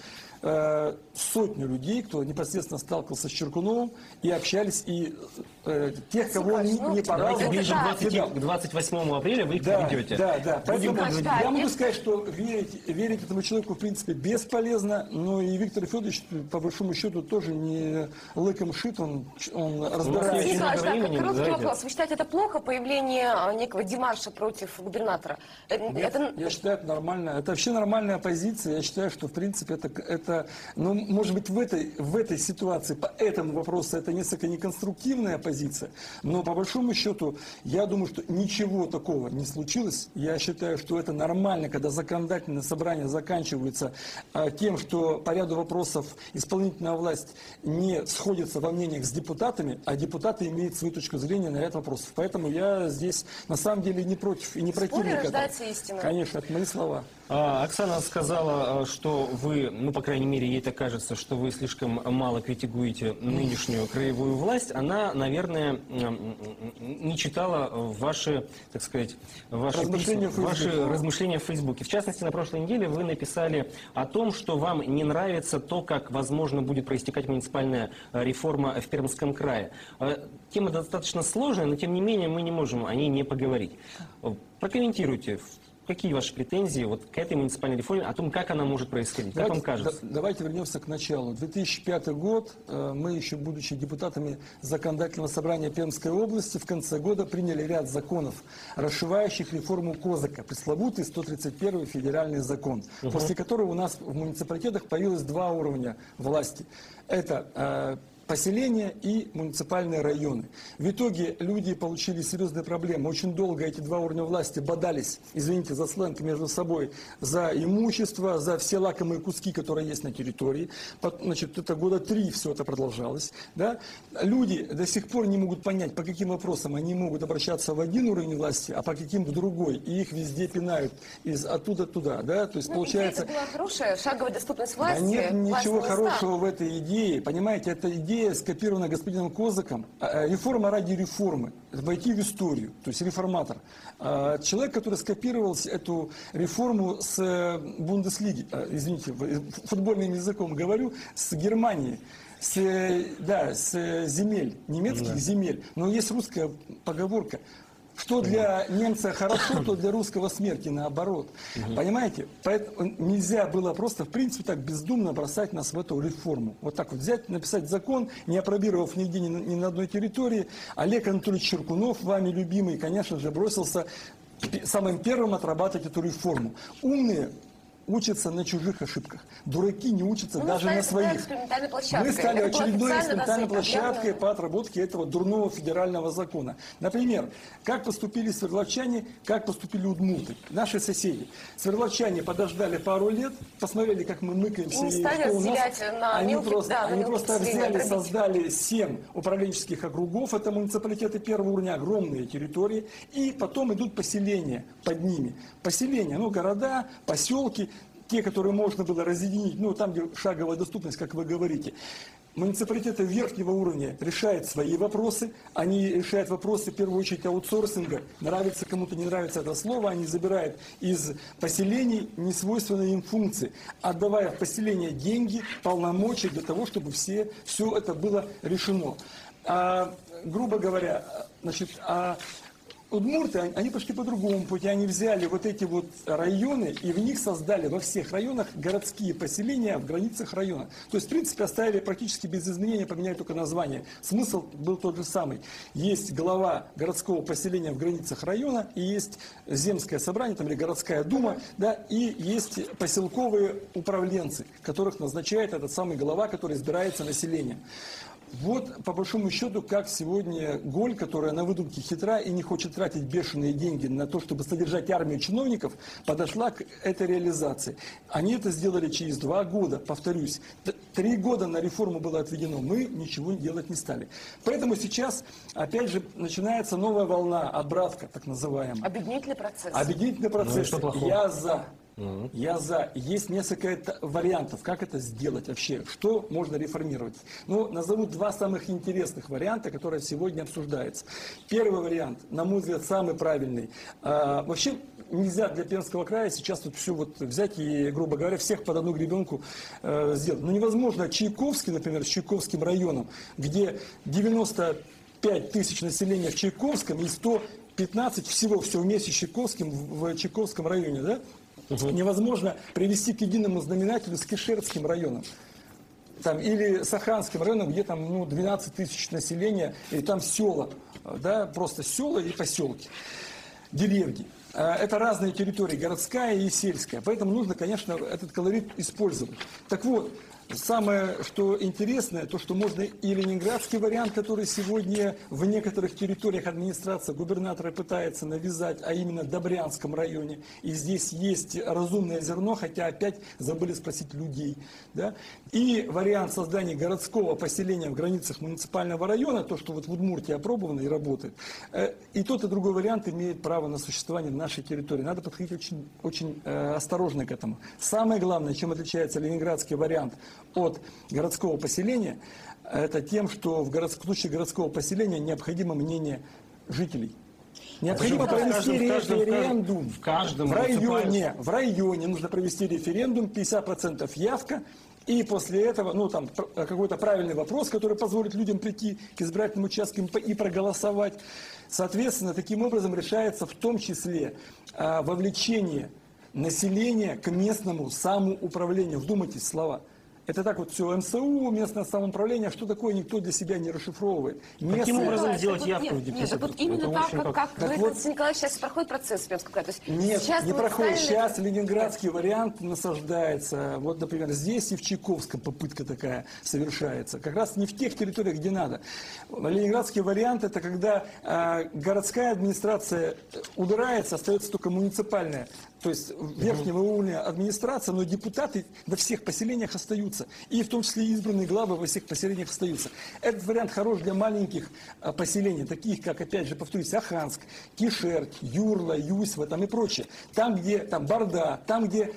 э, сотню людей, кто непосредственно сталкивался с Черкуновым и общались, и э, тех, кого он не, не по Давайте разу ближе к кидал. двадцать восьмому апреля вы их Да, приведете. да, да. Будем Поэтому говорить. я могу сказать, что верить, верить этому человеку, в принципе, бесполезно, но и Виктор Федорович, по большому счету, тоже не лыком шит, он, он разбирается. Николай, так, времени, короткий давайте. вопрос. Вы считаете, это плохо, появление а, некого демарша против губернатора? Э, Нет, это... Я считаю, это нормально. Это вообще нормальная позиция. Я считаю, что, в принципе, это, это ну, может быть, в этой, в этой ситуации, по этому вопросу, это несколько неконструктивная позиция, но, по большому счету, я думаю, что ничего такого не случилось. Я считаю, что это нормально, когда законодательное собрание заканчивается а, тем, что по ряду вопросов исполнительная власть не сходится во мнениях с депутатами, а депутаты имеют свою точку зрения на ряд вопросов. Поэтому я здесь, на самом деле, не против и не противник этому. Рождается истина. Конечно, это мои слова. А, Оксана сказала, а, что вы, ну, по крайней мере, ей так кажется, что вы слишком мало критикуете нынешнюю краевую власть. Она, наверное, м, не читала ваши, так сказать, ваши, Размышления письма, в ваши Фейсбуке. размышления в Фейсбуке. В частности, на прошлой неделе вы написали о том, что вам не нравится то, как, возможно, будет проистекать муниципальная а, реформа в Пермском крае. А, Тема достаточно сложная, но, тем не менее, мы не можем о ней не поговорить. Прокомментируйте. Какие ваши претензии вот к этой муниципальной реформе, о том, как она может происходить? Как Давайте, вам кажется? да- давайте вернемся к началу. две тысячи пятый год, э, мы еще, будучи депутатами Законодательного собрания Пермской области, в конце года приняли ряд законов, расшивающих реформу Козака, пресловутый сто тридцать первый федеральный закон, Угу. после которого у нас в муниципалитетах появилось два уровня власти. Это э, поселения и муниципальные районы. В итоге люди получили серьезные проблемы. Очень долго эти два уровня власти бодались, извините за сленг, между собой за имущество, за все лакомые куски, которые есть на территории. Пот- Значит, это года три все это продолжалось. Да? Люди до сих пор не могут понять, по каким вопросам они могут обращаться в один уровень власти, а по каким в другой. И их везде пинают из оттуда туда. Да? То есть, Ну, получается... идея была хорошая, шаговая доступность власти. Да нет власть ничего места. хорошего в этой идее. Понимаете, эта идея скопирована господином Козаком. А, а, Реформа ради реформы. Войти в историю. То есть реформатор. А, Человек, который скопировал эту реформу с э, Бундеслиги, а, извините, в- футбольным языком говорю, с Германии. С, э, да, с э, земель, немецких Да. земель. Но есть русская поговорка. Что для немца хорошо, то для русского смерти наоборот. Мгм. Понимаете? Поэтому нельзя было просто, в принципе, так бездумно бросать нас в эту реформу. Вот так вот взять, написать закон, не опробировав нигде, ни на, ни на одной территории. Олег Анатольевич Черкунов, вами любимый, конечно же, бросился пе- самым первым отрабатывать эту реформу. Умные учатся на чужих ошибках. Дураки не учатся Ну, даже мы на стали своих. экспериментальной площадкой. Мы стали Это было очередной официально экспериментальной названо, площадкой явно. по отработке этого дурного федерального закона. Например, как поступили свердловчане, как поступили удмурты, наши соседи. Свердловчане подождали пару лет, посмотрели, как мы мыкаемся. Не и стали что у нас. разделять на Они мелких, просто, да, на они мелких просто селений, взяли, ограничили. создали семь управленческих округов, это муниципалитеты первого уровня, огромные территории, и потом идут поселения под ними. Поселения, ну, города, поселки, те, которые можно было разъединить, ну, там, где шаговая доступность, как вы говорите. Муниципалитеты верхнего уровня решают свои вопросы, они решают вопросы, в первую очередь, аутсорсинга. Нравится кому-то, не нравится это слово, они забирают из поселений несвойственные им функции, отдавая в поселение деньги, полномочия для того, чтобы все, все это было решено. А, грубо говоря, значит, а удмурты, они пошли по другому пути, они взяли вот эти вот районы и в них создали во всех районах городские поселения в границах района. То есть, в принципе, оставили практически без изменения, поменяли только название. Смысл был тот же самый. Есть глава городского поселения в границах района, и есть земское собрание, там, или городская дума, да, и есть поселковые управленцы, которых назначает этот самый глава, который избирается населением. Вот, по большому счету, как сегодня Голь, которая на выдумке хитра и не хочет тратить бешеные деньги на то, чтобы содержать армию чиновников, подошла к этой реализации. Они это сделали через два года, повторюсь. Три года на реформу было отведено, мы ничего делать не стали. Поэтому сейчас, опять же, начинается новая волна, обратка, так называемая. Объединительный процесс. Объединительный процесс. Ну, Я за. Я за. Есть несколько вариантов, как это сделать вообще, что можно реформировать. Ну, назову два самых интересных варианта, которые сегодня обсуждаются. Первый вариант, на мой взгляд, самый правильный. А, вообще нельзя для Пермского края сейчас вот все вот взять и, грубо говоря, всех под одну гребенку э, сделать. Ну, невозможно Чайковский, например, с Чайковским районом, где девяносто пять тысяч населения в Чайковском и сто пятнадцать всего, все вместе с Чайковским в, в Чайковском районе, да? Угу. Невозможно привести к единому знаменателю с Кишерским районом. Там, или Саханским районом, где там ну, двенадцать тысяч населения, и там села, да, просто села и поселки, деревни. Это разные территории, городская и сельская. Поэтому нужно, конечно, этот колорит использовать. Так вот, самое, что интересное, то, что можно и ленинградский вариант, который сегодня в некоторых территориях администрация губернатора пытается навязать, а именно в Добрянском районе. И здесь есть разумное зерно, хотя опять забыли спросить людей. Да? И вариант создания городского поселения в границах муниципального района, то, что вот в Удмуртии опробовано и работает. И тот, и другой вариант имеет право на существование в нашей территории. Надо подходить очень, очень э, осторожно к этому. Самое главное, чем отличается ленинградский вариант от городского поселения, это тем, что в, город... в случае городского поселения необходимо мнение жителей. Необходимо провести референдум. В каждом в районе, в районе нужно провести референдум, пятьдесят процентов явка. И после этого, ну, там, какой-то правильный вопрос, который позволит людям прийти к избирательным участкам и проголосовать. Соответственно, таким образом решается в том числе а, вовлечение населения к местному самоуправлению. Вдумайтесь в слова. Это так вот все, МСУ, местное самоуправление, что такое, никто для себя не расшифровывает. Каким Местное... образом Да, сделать вот, явку нет, в депутаты? Нет, вот именно так, как, как Так говорит вот- Алексей Николаевич, сейчас проходит процесс в Пермском крае. То есть Нет, сейчас не проходит. муниципальные- Сейчас ленинградский вариант насаждается. Вот, например, здесь и в Чайковском попытка такая совершается. Как раз не в тех территориях, где надо. Ленинградский вариант – это когда э, городская администрация убирается, остается только муниципальная. То есть верхнего уровня администрация, но депутаты во всех поселениях остаются. И в том числе избранные главы во всех поселениях остаются. Этот вариант хорош для маленьких а, поселений, таких как, опять же, повторюсь, Аханск, Кишер, Юрла, Юсьва там и прочее. Там, где там Барда, там, где,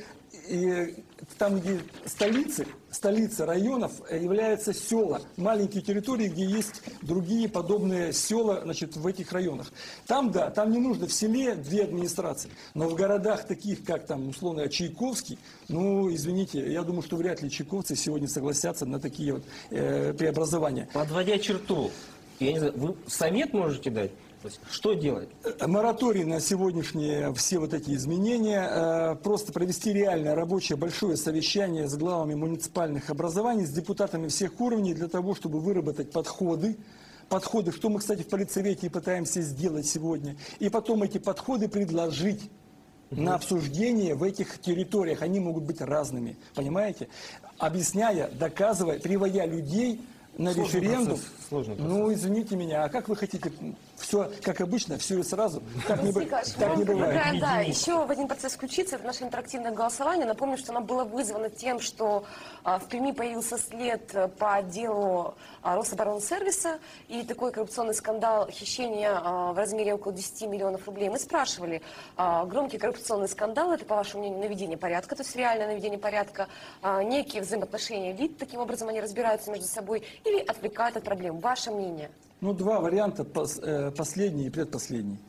э, там, где столицы, столицы районов являются села, маленькие территории, где есть другие подобные села, значит, в этих районах. Там, да, там не нужно в селе две администрации, но в городах таких, как там, условно, Чайковский, ну, извините, я думаю, что вряд ли чайковцы сегодня согласятся на такие вот э, преобразования. Подводя черту, я не знаю, вы совет можете дать? То есть, что делать? Мораторий на сегодняшние все вот эти изменения, э, просто провести реальное рабочее большое совещание с главами муниципальных образований, с депутатами всех уровней для того, чтобы выработать подходы, подходы, что мы, кстати, в политсовете и пытаемся сделать сегодня, и потом эти подходы предложить на обсуждение в этих территориях. Они могут быть разными, понимаете? Объясняя, доказывая, приводя людей на Сложный референдум. процесс, сложный процесс. Ну, извините меня, а как вы хотите все, как обычно, все и сразу? Так не, Николай, так не мы предлагаем, бывает. да, еще в один процесс включиться. Это наше интерактивное голосование. Напомню, что оно было вызвано тем, что а, в Перми появился след по делу а, Рособоронсервиса и такой коррупционный скандал хищения а, в размере около десяти миллионов рублей. Мы спрашивали, а, громкий коррупционный скандал, это, по вашему мнению, наведение порядка, то есть реальное наведение порядка, а, некие взаимоотношения элит, таким образом они разбираются между собой, или отвлекают от проблем? Ваше мнение? Ну, два варианта, последний и предпоследний.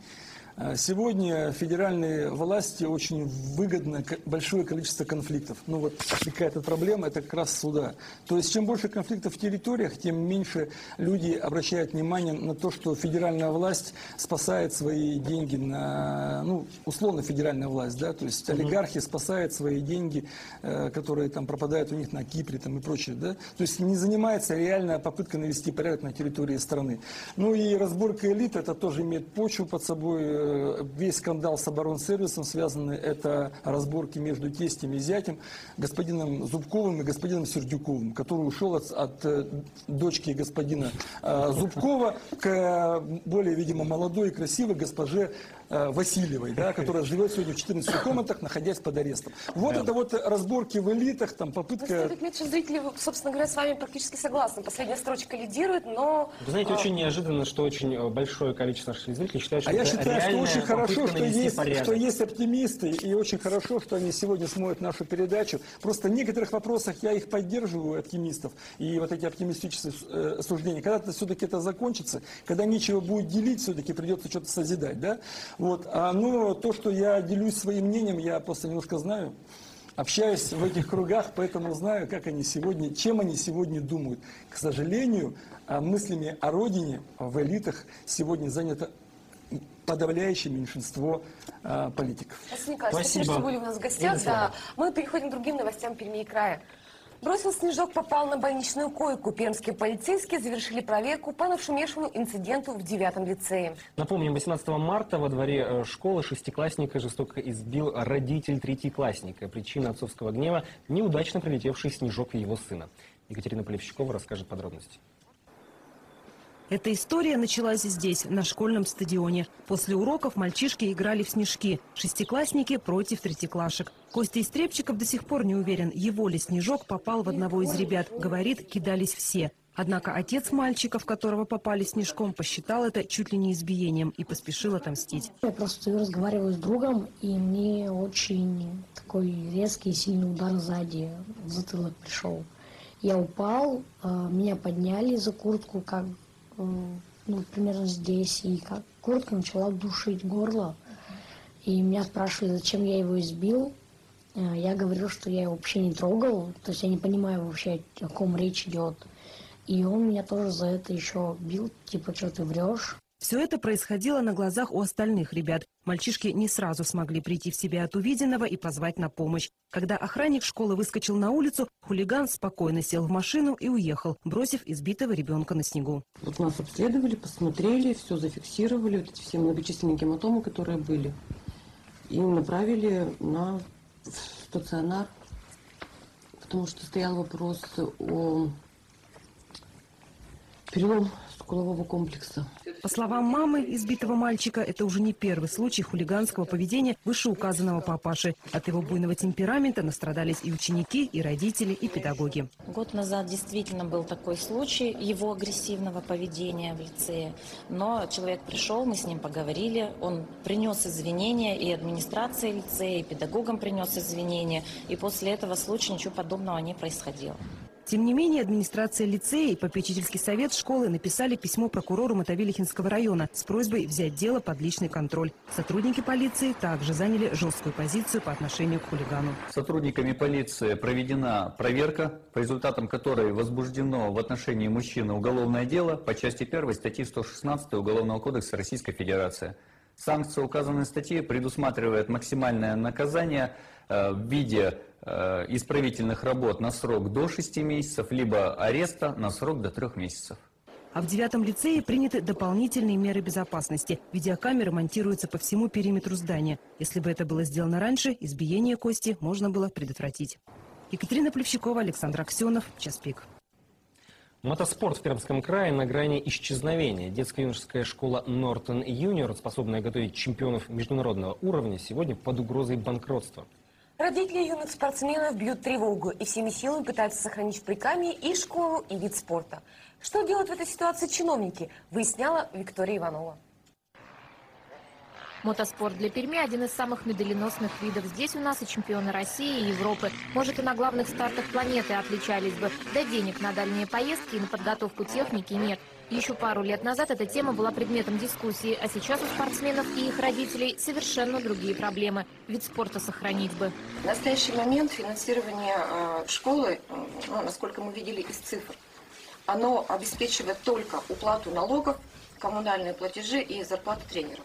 Сегодня федеральной власти очень выгодно большое количество конфликтов. Ну вот какая-то проблема, это как раз суда. То есть чем больше конфликтов в территориях, тем меньше люди обращают внимание на то, что федеральная власть спасает свои деньги на, ну, условно федеральная власть, да, то есть олигархи спасают свои деньги, которые там пропадают у них на Кипре там, и прочее, да. То есть не занимается реальная попытка навести порядок на территории страны. Ну и разборка элит, это тоже имеет почву под собой. Весь скандал с оборонсервисом связанный, это разборки между тестем и зятем, господином Зубковым и господином Сердюковым, который ушел от, от дочки господина э, Зубкова к более, видимо, молодой и красивой госпоже э, Васильевой, да, которая живет сегодня в четырнадцати комнатах, находясь под арестом. Вот да. Это вот разборки в элитах, там попытка... Ну, что зрители, собственно говоря, с вами практически согласны. Последняя строчка лидирует, но... Вы знаете, очень неожиданно, что очень большое количество наших зрителей считают, что а это я считаю, что очень хорошо, что есть, что есть оптимисты, и очень хорошо, что они сегодня смотрят нашу передачу. Просто в некоторых вопросах я их поддерживаю, оптимистов, и вот эти оптимистические э, суждения. Когда-то все-таки это закончится, когда нечего будет делить, все-таки придется что-то созидать, да? Вот. А, но то, что я делюсь своим мнением, я просто немножко знаю. Общаюсь в этих кругах, поэтому знаю, как они сегодня, чем они сегодня думают. К сожалению, мыслями о родине в элитах сегодня занято подавляющее меньшинство а, политиков. Спасибо, Николай. Спасибо, что были у нас в гостях. Да. Мы переходим к другим новостям Перми и края. Бросил снежок, попал на больничную койку. Пермские полицейские завершили проверку по нашумевшему инциденту в девятом лицее. Напомним, восемнадцатого марта во дворе школы шестиклассника жестоко избил родитель третьеклассника. Причина отцовского гнева – неудачно прилетевший снежок в его сына. Екатерина Полевщикова расскажет подробности. Эта история началась здесь, на школьном стадионе. После уроков мальчишки играли в снежки. Шестиклассники против третьеклашек. Костя Истребчиков до сих пор не уверен, его ли снежок попал в одного из ребят. Говорит, кидались все. Однако отец мальчика, в которого попали снежком, посчитал это чуть ли не избиением и поспешил отомстить. Я просто разговариваю с другом, и мне очень такой резкий и сильный удар сзади в затылок пришел. Я упал, меня подняли за куртку, как ну, примерно здесь, и как куртка начала душить горло. И меня спрашивали, зачем я его избил. Я говорю, что я его вообще не трогал, то есть я не понимаю вообще, о ком речь идет. И он меня тоже за это еще бил, типа, что ты врешь. Все это происходило на глазах у остальных ребят. Мальчишки не сразу смогли прийти в себя от увиденного и позвать на помощь. Когда охранник школы выскочил на улицу, хулиган спокойно сел в машину и уехал, бросив избитого ребенка на снегу. Вот нас обследовали, посмотрели, все зафиксировали, вот эти все многочисленные гематомы, которые были. И направили на стационар, потому что стоял вопрос о перелом скулового комплекса. По словам мамы избитого мальчика, это уже не первый случай хулиганского поведения вышеуказанного папаши. От его буйного темперамента настрадались и ученики, и родители, и педагоги. Год назад действительно был такой случай его агрессивного поведения в лицее. Но человек пришел, мы с ним поговорили, он принес извинения, и администрации лицея, и педагогам принес извинения. И после этого случая ничего подобного не происходило. Тем не менее, администрация лицея и попечительский совет школы написали письмо прокурору Мотовилихинского района с просьбой взять дело под личный контроль. Сотрудники полиции также заняли жесткую позицию по отношению к хулигану. Сотрудниками полиции проведена проверка, по результатам которой возбуждено в отношении мужчины уголовное дело по части первой статьи сто шестнадцать Уголовного кодекса Российской Федерации. Санкция указанной статьи предусматривает максимальное наказание э, в виде э, исправительных работ на срок до шести месяцев, либо ареста на срок до трех месяцев. А в девятом лицее приняты дополнительные меры безопасности. Видеокамеры монтируются по всему периметру здания. Если бы это было сделано раньше, избиение кости можно было предотвратить. Екатерина Плевщикова, Александр Аксенов. Час пик. Мотоспорт в Пермском крае на грани исчезновения. Детско-юношеская школа Нортон Юниор, способная готовить чемпионов международного уровня, сегодня под угрозой банкротства. Родители юных спортсменов бьют тревогу и всеми силами пытаются сохранить в Прикамье и школу, и вид спорта. Что делают в этой ситуации чиновники, выясняла Виктория Иванова. Мотоспорт для Перми – один из самых медаленосных видов. Здесь у нас и чемпионы России, и Европы. Может, и на главных стартах планеты отличались бы. Да денег на дальние поездки и на подготовку техники нет. Еще пару лет назад эта тема была предметом дискуссии, а сейчас у спортсменов и их родителей совершенно другие проблемы. Вид спорта сохранить бы. В настоящий момент финансирование э, школы, э, ну, насколько мы видели из цифр, оно обеспечивает только уплату налогов, коммунальные платежи и зарплаты тренеров.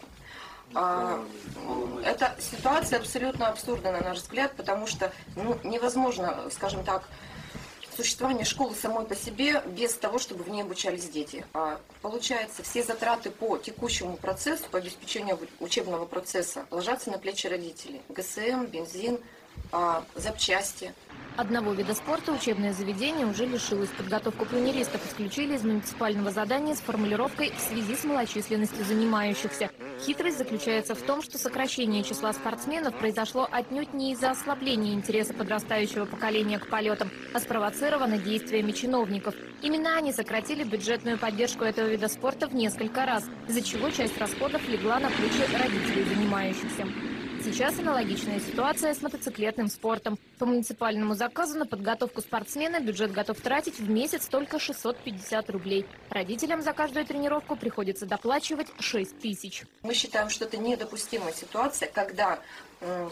Эта ситуация абсолютно абсурдна, на наш взгляд, потому что ну, невозможно, скажем так, существование школы самой по себе без того, чтобы в ней обучались дети. А получается, все затраты по текущему процессу, по обеспечению учебного процесса ложатся на плечи родителей. ГСМ, бензин, запчасти. Одного вида спорта учебное заведение уже лишилось. Подготовку планеристов исключили из муниципального задания с формулировкой «в связи с малочисленностью занимающихся». Хитрость заключается в том, что сокращение числа спортсменов произошло отнюдь не из-за ослабления интереса подрастающего поколения к полетам, а спровоцировано действиями чиновников. Именно они сократили бюджетную поддержку этого вида спорта в несколько раз, из-за чего часть расходов легла на плечи родителей занимающихся. Сейчас аналогичная ситуация с мотоциклетным спортом. По муниципальному заказу на подготовку спортсмена бюджет готов тратить в месяц только шестьсот пятьдесят рублей. Родителям за каждую тренировку приходится доплачивать шесть тысяч. Мы считаем, что это недопустимая ситуация, когда э,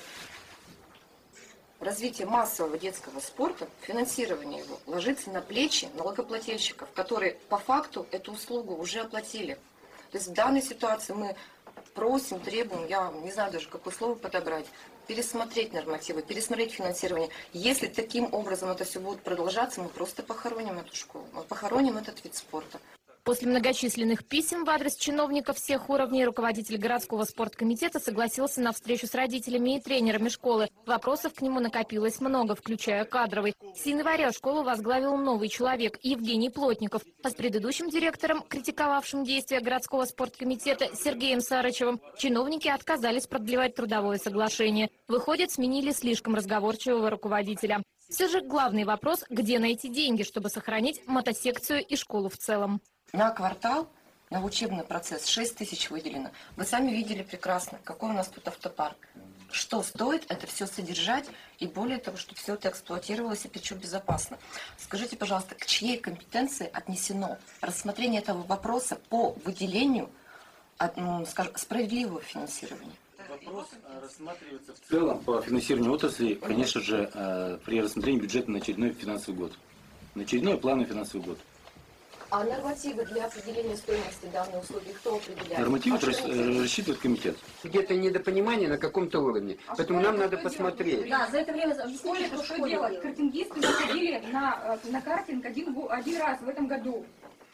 развитие массового детского спорта, финансирование его ложится на плечи налогоплательщиков, которые по факту эту услугу уже оплатили. То есть в данной ситуации мы просим, требуем, я не знаю даже, какое слово подобрать, пересмотреть нормативы, пересмотреть финансирование. Если таким образом это все будет продолжаться, мы просто похороним эту школу, мы похороним этот вид спорта. После многочисленных писем в адрес чиновников всех уровней руководитель городского спорткомитета согласился на встречу с родителями и тренерами школы. Вопросов к нему накопилось много, включая кадровый. С января школу возглавил новый человек Евгений Плотников. А с предыдущим директором, критиковавшим действия городского спорткомитета Сергеем Сарычевым, чиновники отказались продлевать трудовое соглашение. Выходит, сменили слишком разговорчивого руководителя. Все же главный вопрос – где найти деньги, чтобы сохранить мотосекцию и школу в целом. На квартал, на учебный процесс шесть тысяч выделено. Вы сами видели прекрасно, какой у нас тут автопарк. Что стоит это все содержать и более того, чтобы все это эксплуатировалось и причем безопасно. Скажите, пожалуйста, к чьей компетенции отнесено рассмотрение этого вопроса по выделению, скажем, справедливого финансирования? Вопрос рассматривается в целом по финансированию отрасли, конечно же, при рассмотрении бюджета на очередной финансовый год. На очередной плановый финансовый год. А нормативы для определения стоимости данной услуги кто определяет? Нормативы а рассчитывает комитет. Где-то недопонимание на каком-то уровне. А поэтому нам надо посмотреть. Да, за это время объяснили, что, что делать. Картингисты выходили на, на картинг один, один раз в этом году.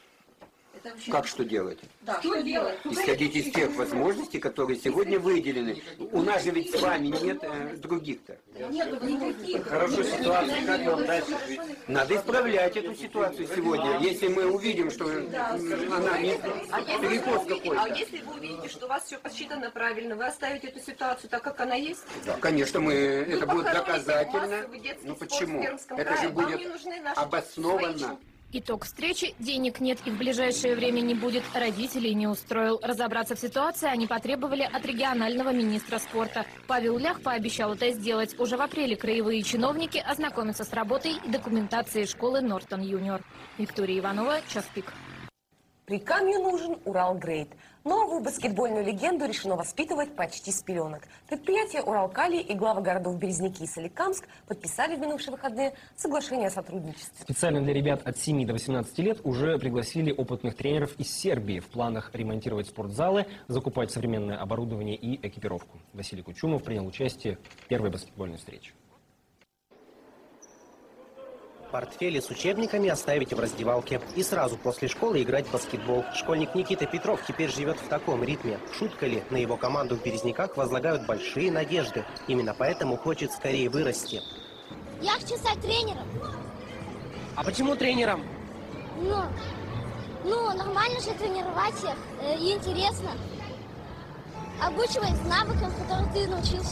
Как что делать? Да, что делать? Исходить из тех возможностей, которые сегодня выделены. У нас же ведь с вами нет э, других-то. Нет никаких. Хорошо, ситуация, как вам дальше? Надо исправлять эту ситуацию сегодня. Если мы увидим, что да, она не перекос какой-то. А если вы увидите, что у вас все посчитано правильно, вы оставите эту ситуацию так, как она есть? Да, конечно, мы, вы это будет доказательно. Ну почему? Это крае. же будет обоснованно. Итог встречи – денег нет и в ближайшее время не будет. Родителей не устроил. Разобраться в ситуации они потребовали от регионального министра спорта. Павел Лях пообещал это сделать. Уже в апреле краевые чиновники ознакомятся с работой и документацией школы Нортон Юниор. Виктория Иванова, Час пик. Прикамью нужен Уралгрейд. Новую баскетбольную легенду решено воспитывать почти с пеленок. Предприятия Уралкалий и главы городов Березники и Соликамск подписали в минувшие выходные соглашение о сотрудничестве. Специально для ребят от семи до восемнадцати лет уже пригласили опытных тренеров из Сербии. В планах ремонтировать спортзалы, закупать современное оборудование и экипировку. Василий Кучумов принял участие в первой баскетбольной встрече. Портфели с учебниками оставить в раздевалке. И сразу после школы играть в баскетбол. Школьник Никита Петров теперь живет в таком ритме. Шутка ли, на его команду в Березниках возлагают большие надежды. Именно поэтому хочет скорее вырасти. Я хочу стать тренером. А почему тренером? Ну, ну нормально же тренировать всех. Э, и интересно. Обучиваясь навыкам, которым ты научился.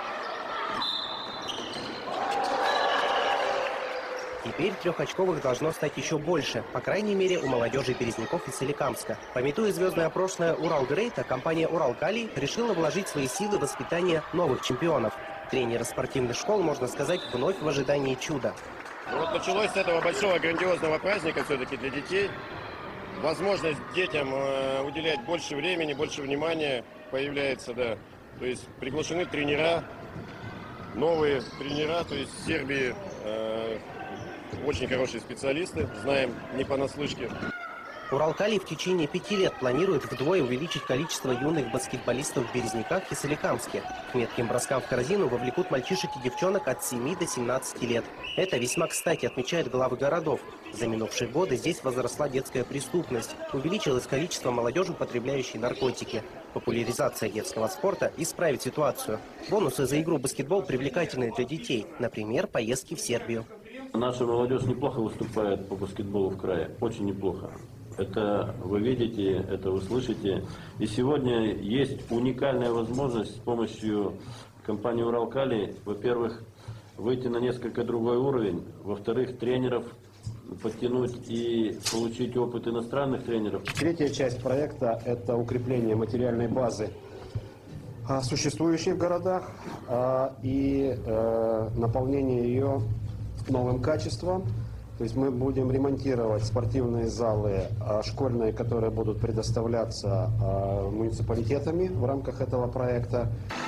Теперь трехочковых должно стать еще больше, по крайней мере, у молодежи Березников и Соликамска. Памятуя звездное прошлое Уралгрейта, компания Уралкалий решила вложить свои силы в воспитание новых чемпионов. Тренеры спортивных школ, можно сказать, вновь в ожидании чуда. Вот началось с этого большого грандиозного праздника все-таки для детей. Возможность детям э, уделять больше времени, больше внимания появляется, да. То есть приглашены тренера, новые тренера, то есть в Сербии э, очень хорошие специалисты, знаем не понаслышке. Уралкалий в течение пяти лет планирует вдвое увеличить количество юных баскетболистов в Березниках и Соликамске. К метким броскам в корзину вовлекут мальчишек и девчонок от семи до семнадцати лет. Это весьма кстати, отмечают главы городов. За минувшие годы здесь возросла детская преступность. Увеличилось количество молодежи, потребляющей наркотики. Популяризация детского спорта исправит ситуацию. Бонусы за игру в баскетбол привлекательны для детей. Например, поездки в Сербию. Наша молодежь неплохо выступает по баскетболу в крае. Очень неплохо. Это вы видите, это вы слышите. И сегодня есть уникальная возможность с помощью компании «Уралкалий», во-первых, выйти на несколько другой уровень, во-вторых, тренеров подтянуть и получить опыт иностранных тренеров. Третья часть проекта – это укрепление материальной базы, существующей в городах, и наполнение ее новым качеством. То есть мы будем ремонтировать спортивные залы школьные, которые будут предоставляться муниципалитетами в рамках этого проекта.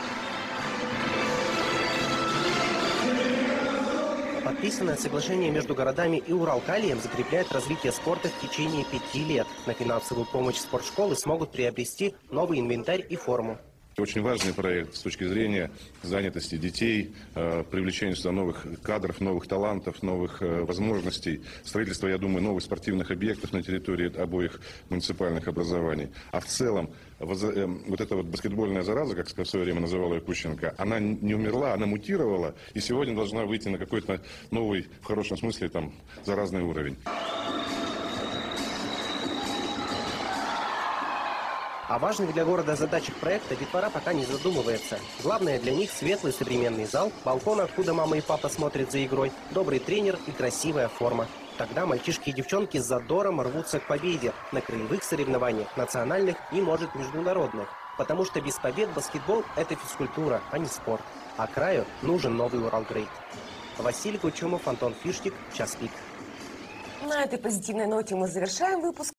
Подписанное соглашение между городами и Уралкалием закрепляет развитие спорта в течение пяти лет. На финансовую помощь спортшколы смогут приобрести новый инвентарь и форму. Очень важный проект с точки зрения занятости детей, привлечения сюда новых кадров, новых талантов, новых возможностей, строительства, я думаю, новых спортивных объектов на территории обоих муниципальных образований. А в целом, вот эта вот баскетбольная зараза, как в свое время называла ее Кущенко, она не умерла, она мутировала, и сегодня должна выйти на какой-то новый, в хорошем смысле, там, заразный уровень. О важных для города задачах проекта детвора пока не задумывается. Главное для них светлый современный зал, балкон, откуда мама и папа смотрят за игрой, добрый тренер и красивая форма. Тогда мальчишки и девчонки с задором рвутся к победе на краевых соревнованиях, национальных и, может, международных. Потому что без побед баскетбол – это физкультура, а не спорт. А краю нужен новый Уралгрейт. Василий Кучумов, Антон Фиштик, Час пик. На этой позитивной ноте мы завершаем выпуск.